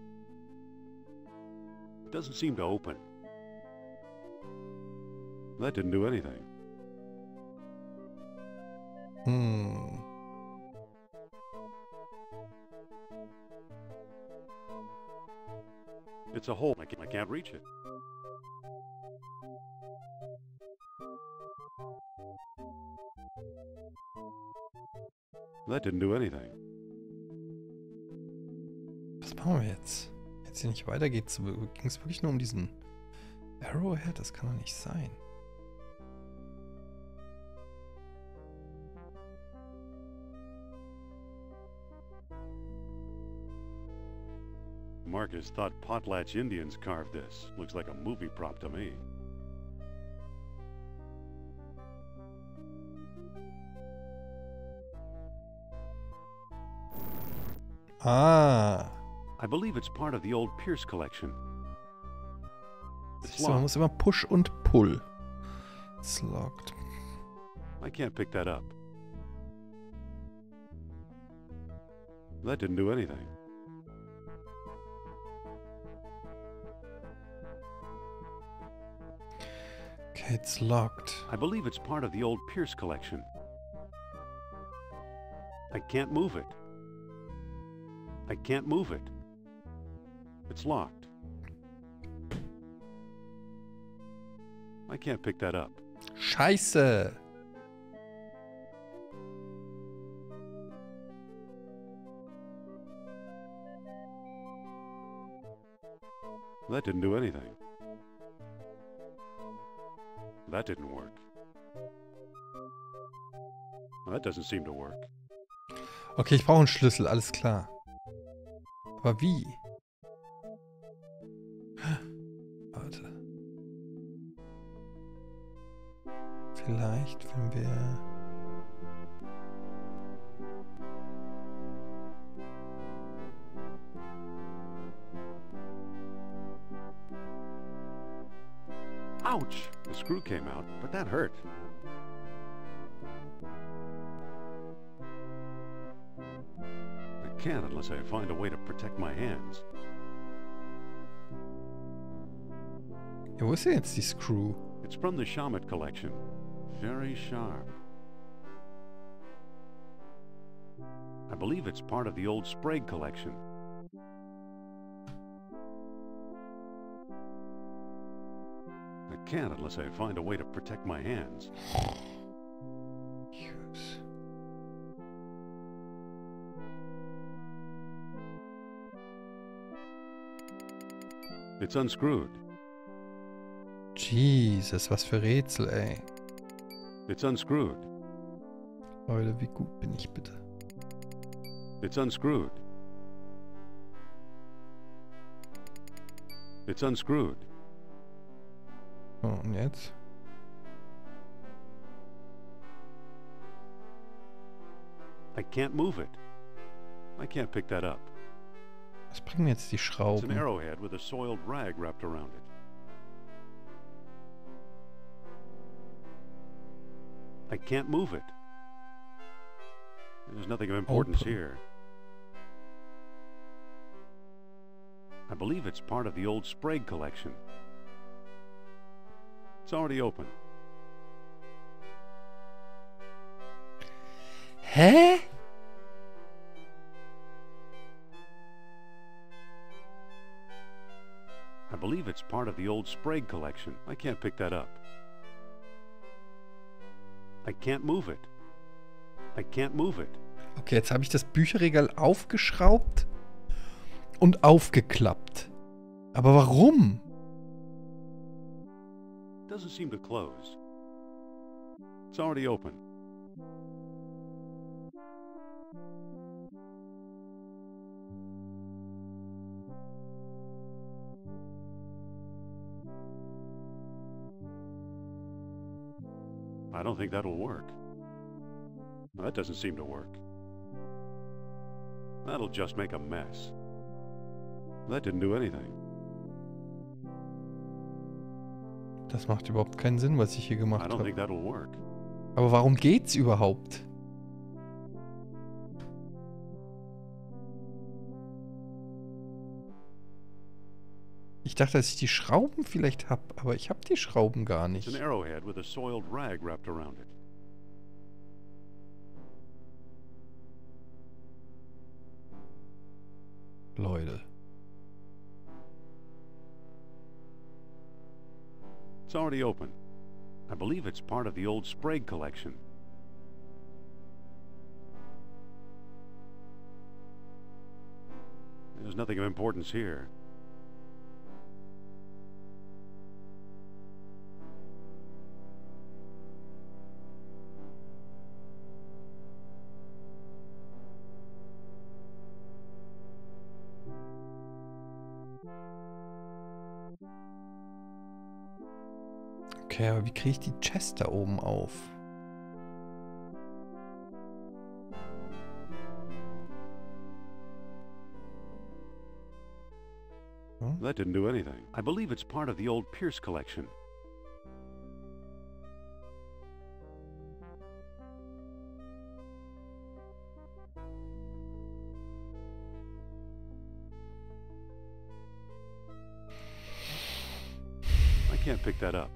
It doesn't seem to open. That didn't do anything. Hmm. It's a hole. I can't, I can't reach it. That didn't do anything. Was machen wir jetzt? Jetzt hier nicht weiter geht's. Ging es wirklich nur um diesen Arrowhead? Das kann doch nicht sein. Marcus thought Potlatch Indians carved this. Looks like a movie prop to me. Ah. I believe it's part of the old Pierce collection. It's Siehst du, man locked. muss immer Push und Pull. It's locked. I can't pick that up. That didn't do anything. Okay, it's locked. I believe it's part of the old Pierce collection. I can't move it. I can't move it. It's locked. I can't pick that up. Scheiße. That didn't do anything. That didn't work. That doesn't seem to work. Okay, ich brauche einen Schlüssel, alles klar. Aber wie? Warte. Vielleicht, wenn wir... Ouch! The screw came out, but that hurt. I can't unless I find a way to protect my hands. Ja, wo ist denn jetzt die Screw? It's from the Shamet collection. Very sharp. I believe it's part of the old Sprague collection. I can't unless I find a way to protect my hands. Yes. It's unscrewed. Jesus, was für Rätsel, ey. It's unscrewed. Leute, wie gut bin ich bitte? It's unscrewed. It's unscrewed. So, und jetzt? I can't move it. I can't pick that up. Was bringen jetzt die It's an Schrauben? arrowhead with a soiled rag wrapped around it. I can't move it. There's nothing of importance Open. here. I believe it's part of the old Sprague collection. It's already open. Hä? believe it's part of the old Sprague collection. I can't pick that up. I can't move it. I can't move it. Okay, jetzt habe ich das Bücherregal aufgeschraubt und aufgeklappt. Aber warum? Doesn't seem to close. It's already open. I don't think that'll work. That doesn't seem to work. That'll just make a mess. That didn't do anything. Das macht überhaupt keinen Sinn, was ich hier I gemacht don't habe. think that'll work. Aber warum geht's überhaupt? Ich dachte, dass ich die Schrauben vielleicht habe, aber ich habe die Schrauben gar It's an nicht. arrowhead with a soiled rag wrapped around it. Leute. It's already open. I believe it's part of the old Sprague collection. There's nothing of importance here. Okay, aber wie kriege ich die Chest da oben auf? Hm? That didn't do anything. I believe it's part of the old Pierce collection. I can't pick that up.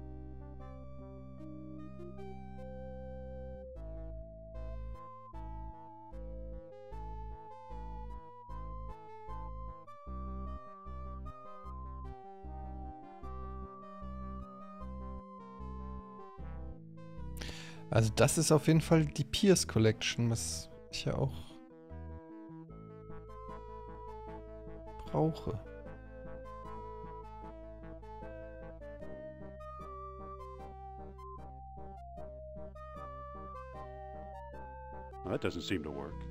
Also das ist auf jeden Fall die Pierce Collection, was ich ja auch brauche. That doesn't seem to work.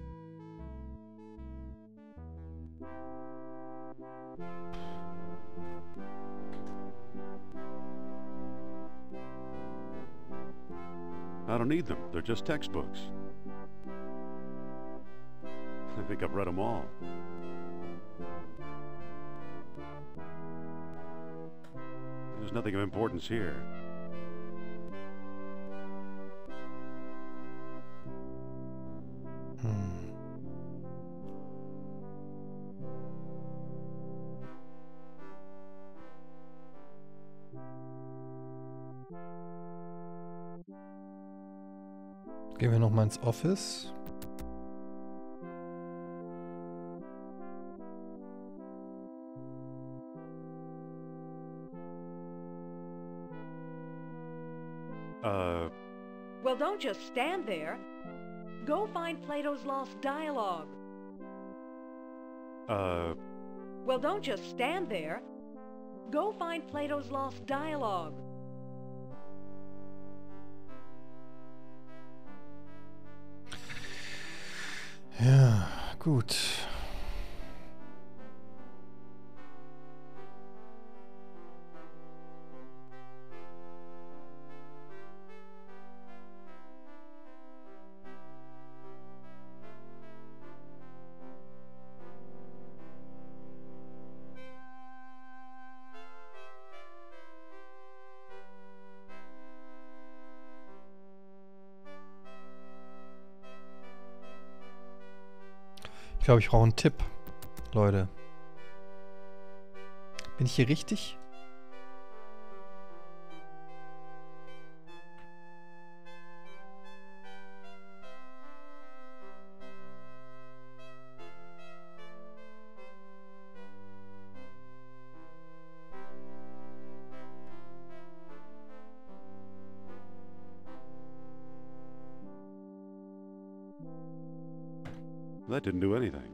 I don't need them. They're just textbooks. I think I've read them all. There's nothing of importance here. Hm. Gehen wir nochmal ins Office. Uh, Well, don't just stand there. Go find Plato's Lost Dialogue. uh, Well, don't just stand there. Go find Plato's Lost Dialogue. Ja, gut. Ich glaube, ich brauche einen Tipp, Leute. Bin ich hier richtig? That didn't do anything.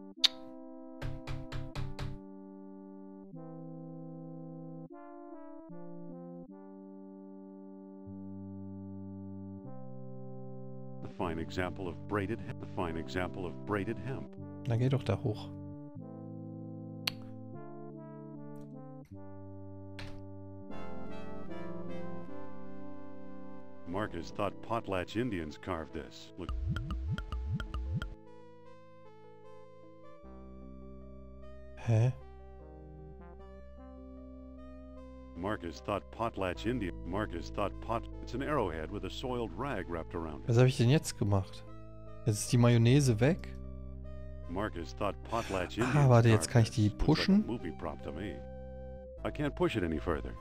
A fine example of braided hemp. A fine example of braided hemp. Na, geh doch da hoch. Marcus thought Potlatch Indians carved this. Look. Hä? Marcus thought Potlatch Indian. Marcus thought pot. It's an arrowhead with a soiled rag wrapped around it. Was habe ich denn jetzt gemacht? Jetzt ist die Mayonnaise weg. Marcus thought Potlatch Indians. Ah, warte, jetzt carved kann ich die this. Looks pushen. like a movie prop to me. I can't push it any further.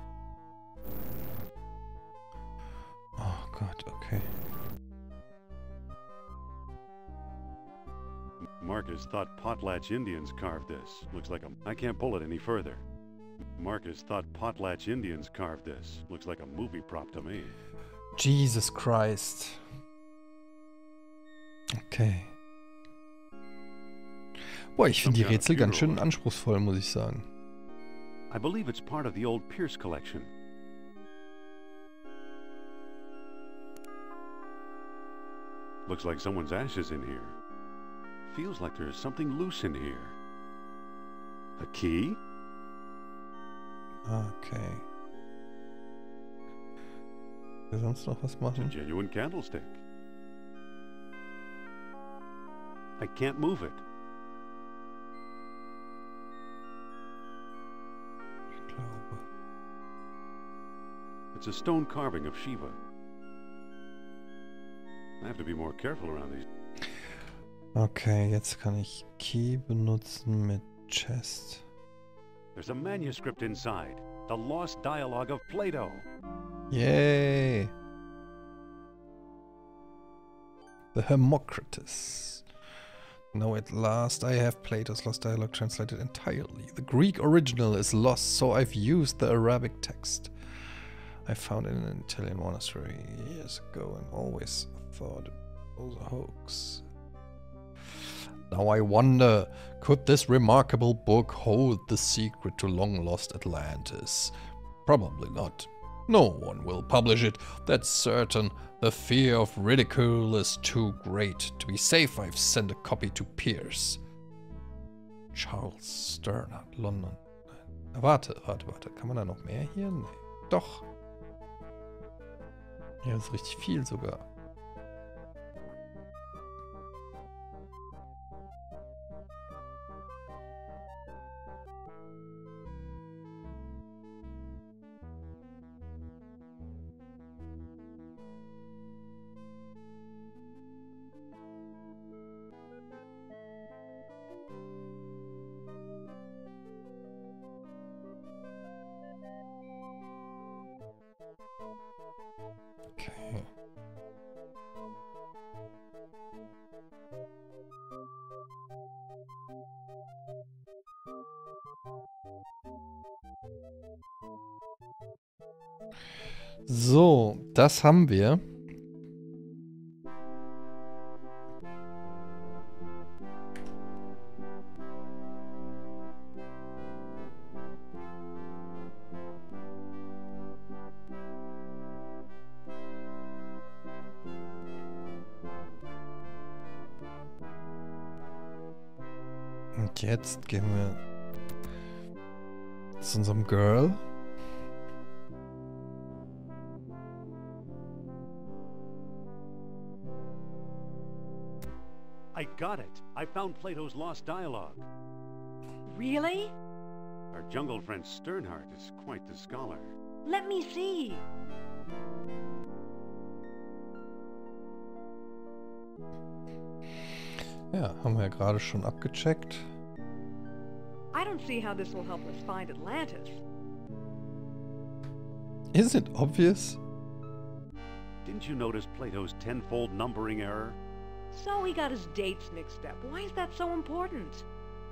Oh Gott, okay. Marcus thought Potlatch Indians carved this. Looks like a... I can't pull it any further. Marcus thought Potlatch Indians carved this. Looks like a movie prop to me. Jesus Christ. Okay. Boah, ich finde die Rätsel ganz schön anspruchsvoll, muss ich sagen. I believe it's part of the old Pierce collection. Looks like someone's ashes in here. Feels like there's something loose in here. A key? Okay. Wir sonst noch was machen? A genuine candlestick. I can't move it. Ich glaube. It's a stone carving of Shiva. I have to be more careful around these. Okay, jetzt kann ich Key benutzen mit Chest. There's a manuscript inside. The lost dialogue of Plato. Yay! The Hermocritus. Now at last I have Plato's lost dialogue translated entirely. The Greek original is lost, so I've used the Arabic text. I found it in an Italian monastery years ago and always thought it was a hoax. Now I wonder, could this remarkable book hold the secret to long-lost Atlantis? Probably not. No one will publish it, that's certain. The fear of ridicule is too great. To be safe, I've sent a copy to Pierce. Charles Sternhardt, London. Warte, warte, warte. Kann man da noch mehr hier? Nee. Doch. Ja, das ist richtig viel sogar. Okay. So, das haben wir. Und jetzt gehen wir zu unserem Girl. I got it. I found Plato's lost dialogue. Really? Our jungle friend Sternhardt is quite the scholar. Let me see. Ja, haben wir ja gerade schon abgecheckt. I don't see how this will help us find Atlantis. Isn't it obvious? Didn't you notice Plato's tenfold numbering error? So he got his dates mixed up. Why is that so important?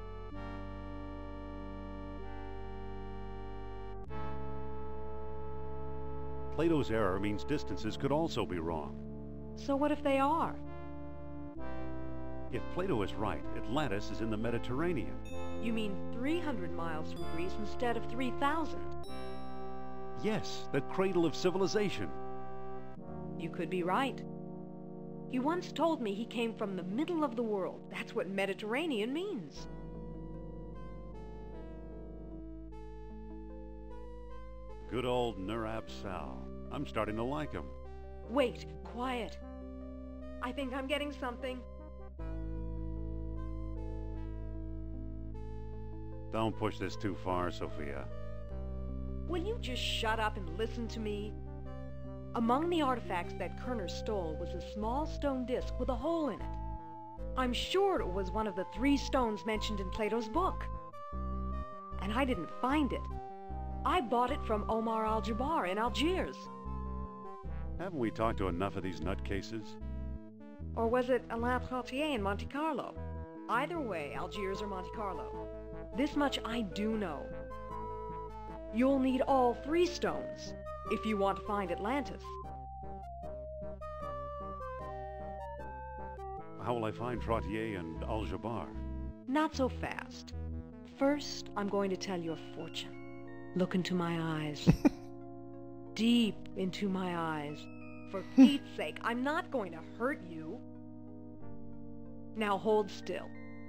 Plato's error means distances could also be wrong. So what if they are? If Plato is right, Atlantis is in the Mediterranean. You mean three hundred miles from Greece instead of three thousand? Yes, the cradle of civilization. You could be right. He once told me he came from the middle of the world. That's what Mediterranean means. Good old Nurab Sal. I'm starting to like him. Wait, quiet. I think I'm getting something. Don't push this too far, Sophia. Will you just shut up and listen to me? Among the artifacts that Kerner stole was a small stone disc with a hole in it. I'm sure it was one of the three stones mentioned in Plato's book. And I didn't find it. I bought it from Omar Al-Jabbar in Algiers. Haven't we talked to enough of these nutcases? Or was it Alain Trottier in Monte Carlo? Either way, Algiers or Monte Carlo. This much I do know. You'll need all three stones if you want to find Atlantis. How will I find Trottier and Al-Jabbar? Not so fast. First, I'm going to tell your fortune. Look into my eyes. Deep into my eyes. For Pete's sake, I'm not going to hurt you. Now hold still.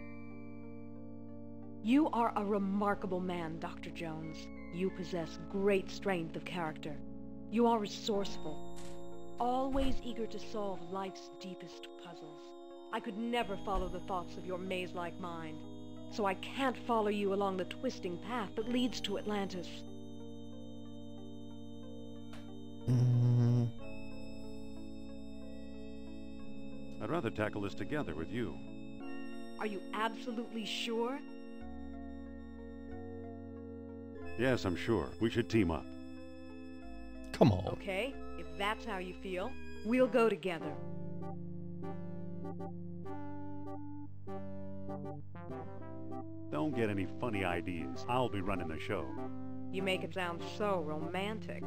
You are a remarkable man, Doctor Jones. You possess great strength of character. You are resourceful, always eager to solve life's deepest puzzles. I could never follow the thoughts of your maze-like mind, so I can't follow you along the twisting path that leads to Atlantis. Mm. I'd rather tackle this together with you. Are you absolutely sure? Yes, I'm sure. We should team up. Come on. Okay, if that's how you feel, we'll go together. Don't get any funny ideas. I'll be running the show. You make it sound so romantic.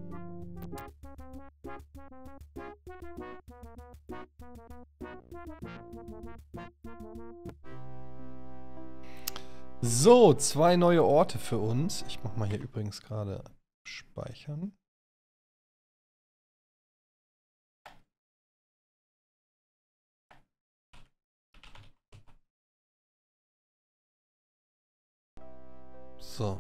So, zwei neue Orte für uns. Ich mache mal hier übrigens gerade speichern. So.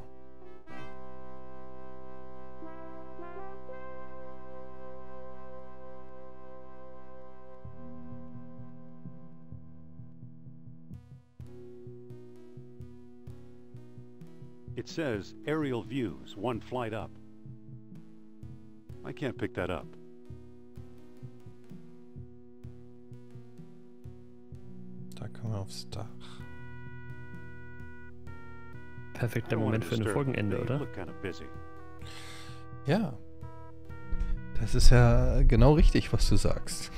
It says aerial views, one flight up. I can't pick that up. Da kommen wir aufs Dach. Perfekter Moment für ein Folgenende, oder? Ja. Das ist ja genau richtig, was du sagst.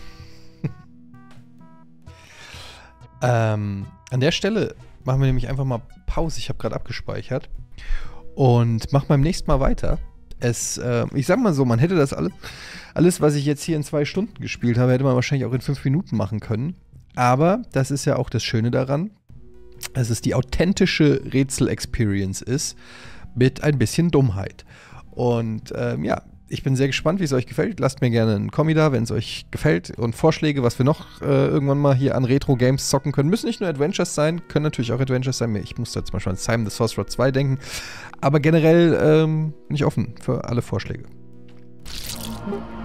ähm, an der Stelle machen wir nämlich einfach mal Pause. Ich habe gerade abgespeichert. Und machen beim nächsten Mal weiter. Es, äh, ich sag mal so, man hätte das alles, alles, was ich jetzt hier in zwei Stunden gespielt habe, hätte man wahrscheinlich auch in fünf Minuten machen können. Aber das ist ja auch das Schöne daran, dass es die authentische Rätsel-Experience ist, mit ein bisschen Dummheit. Und ähm, ja, ich bin sehr gespannt, wie es euch gefällt. Lasst mir gerne einen Kommi da, wenn es euch gefällt. Und Vorschläge, was wir noch äh, irgendwann mal hier an Retro-Games zocken können. Müssen nicht nur Adventures sein, können natürlich auch Adventures sein. Ich muss da zum Beispiel an Simon the Sorcerer zwei denken. Aber generell ähm, bin ich offen für alle Vorschläge.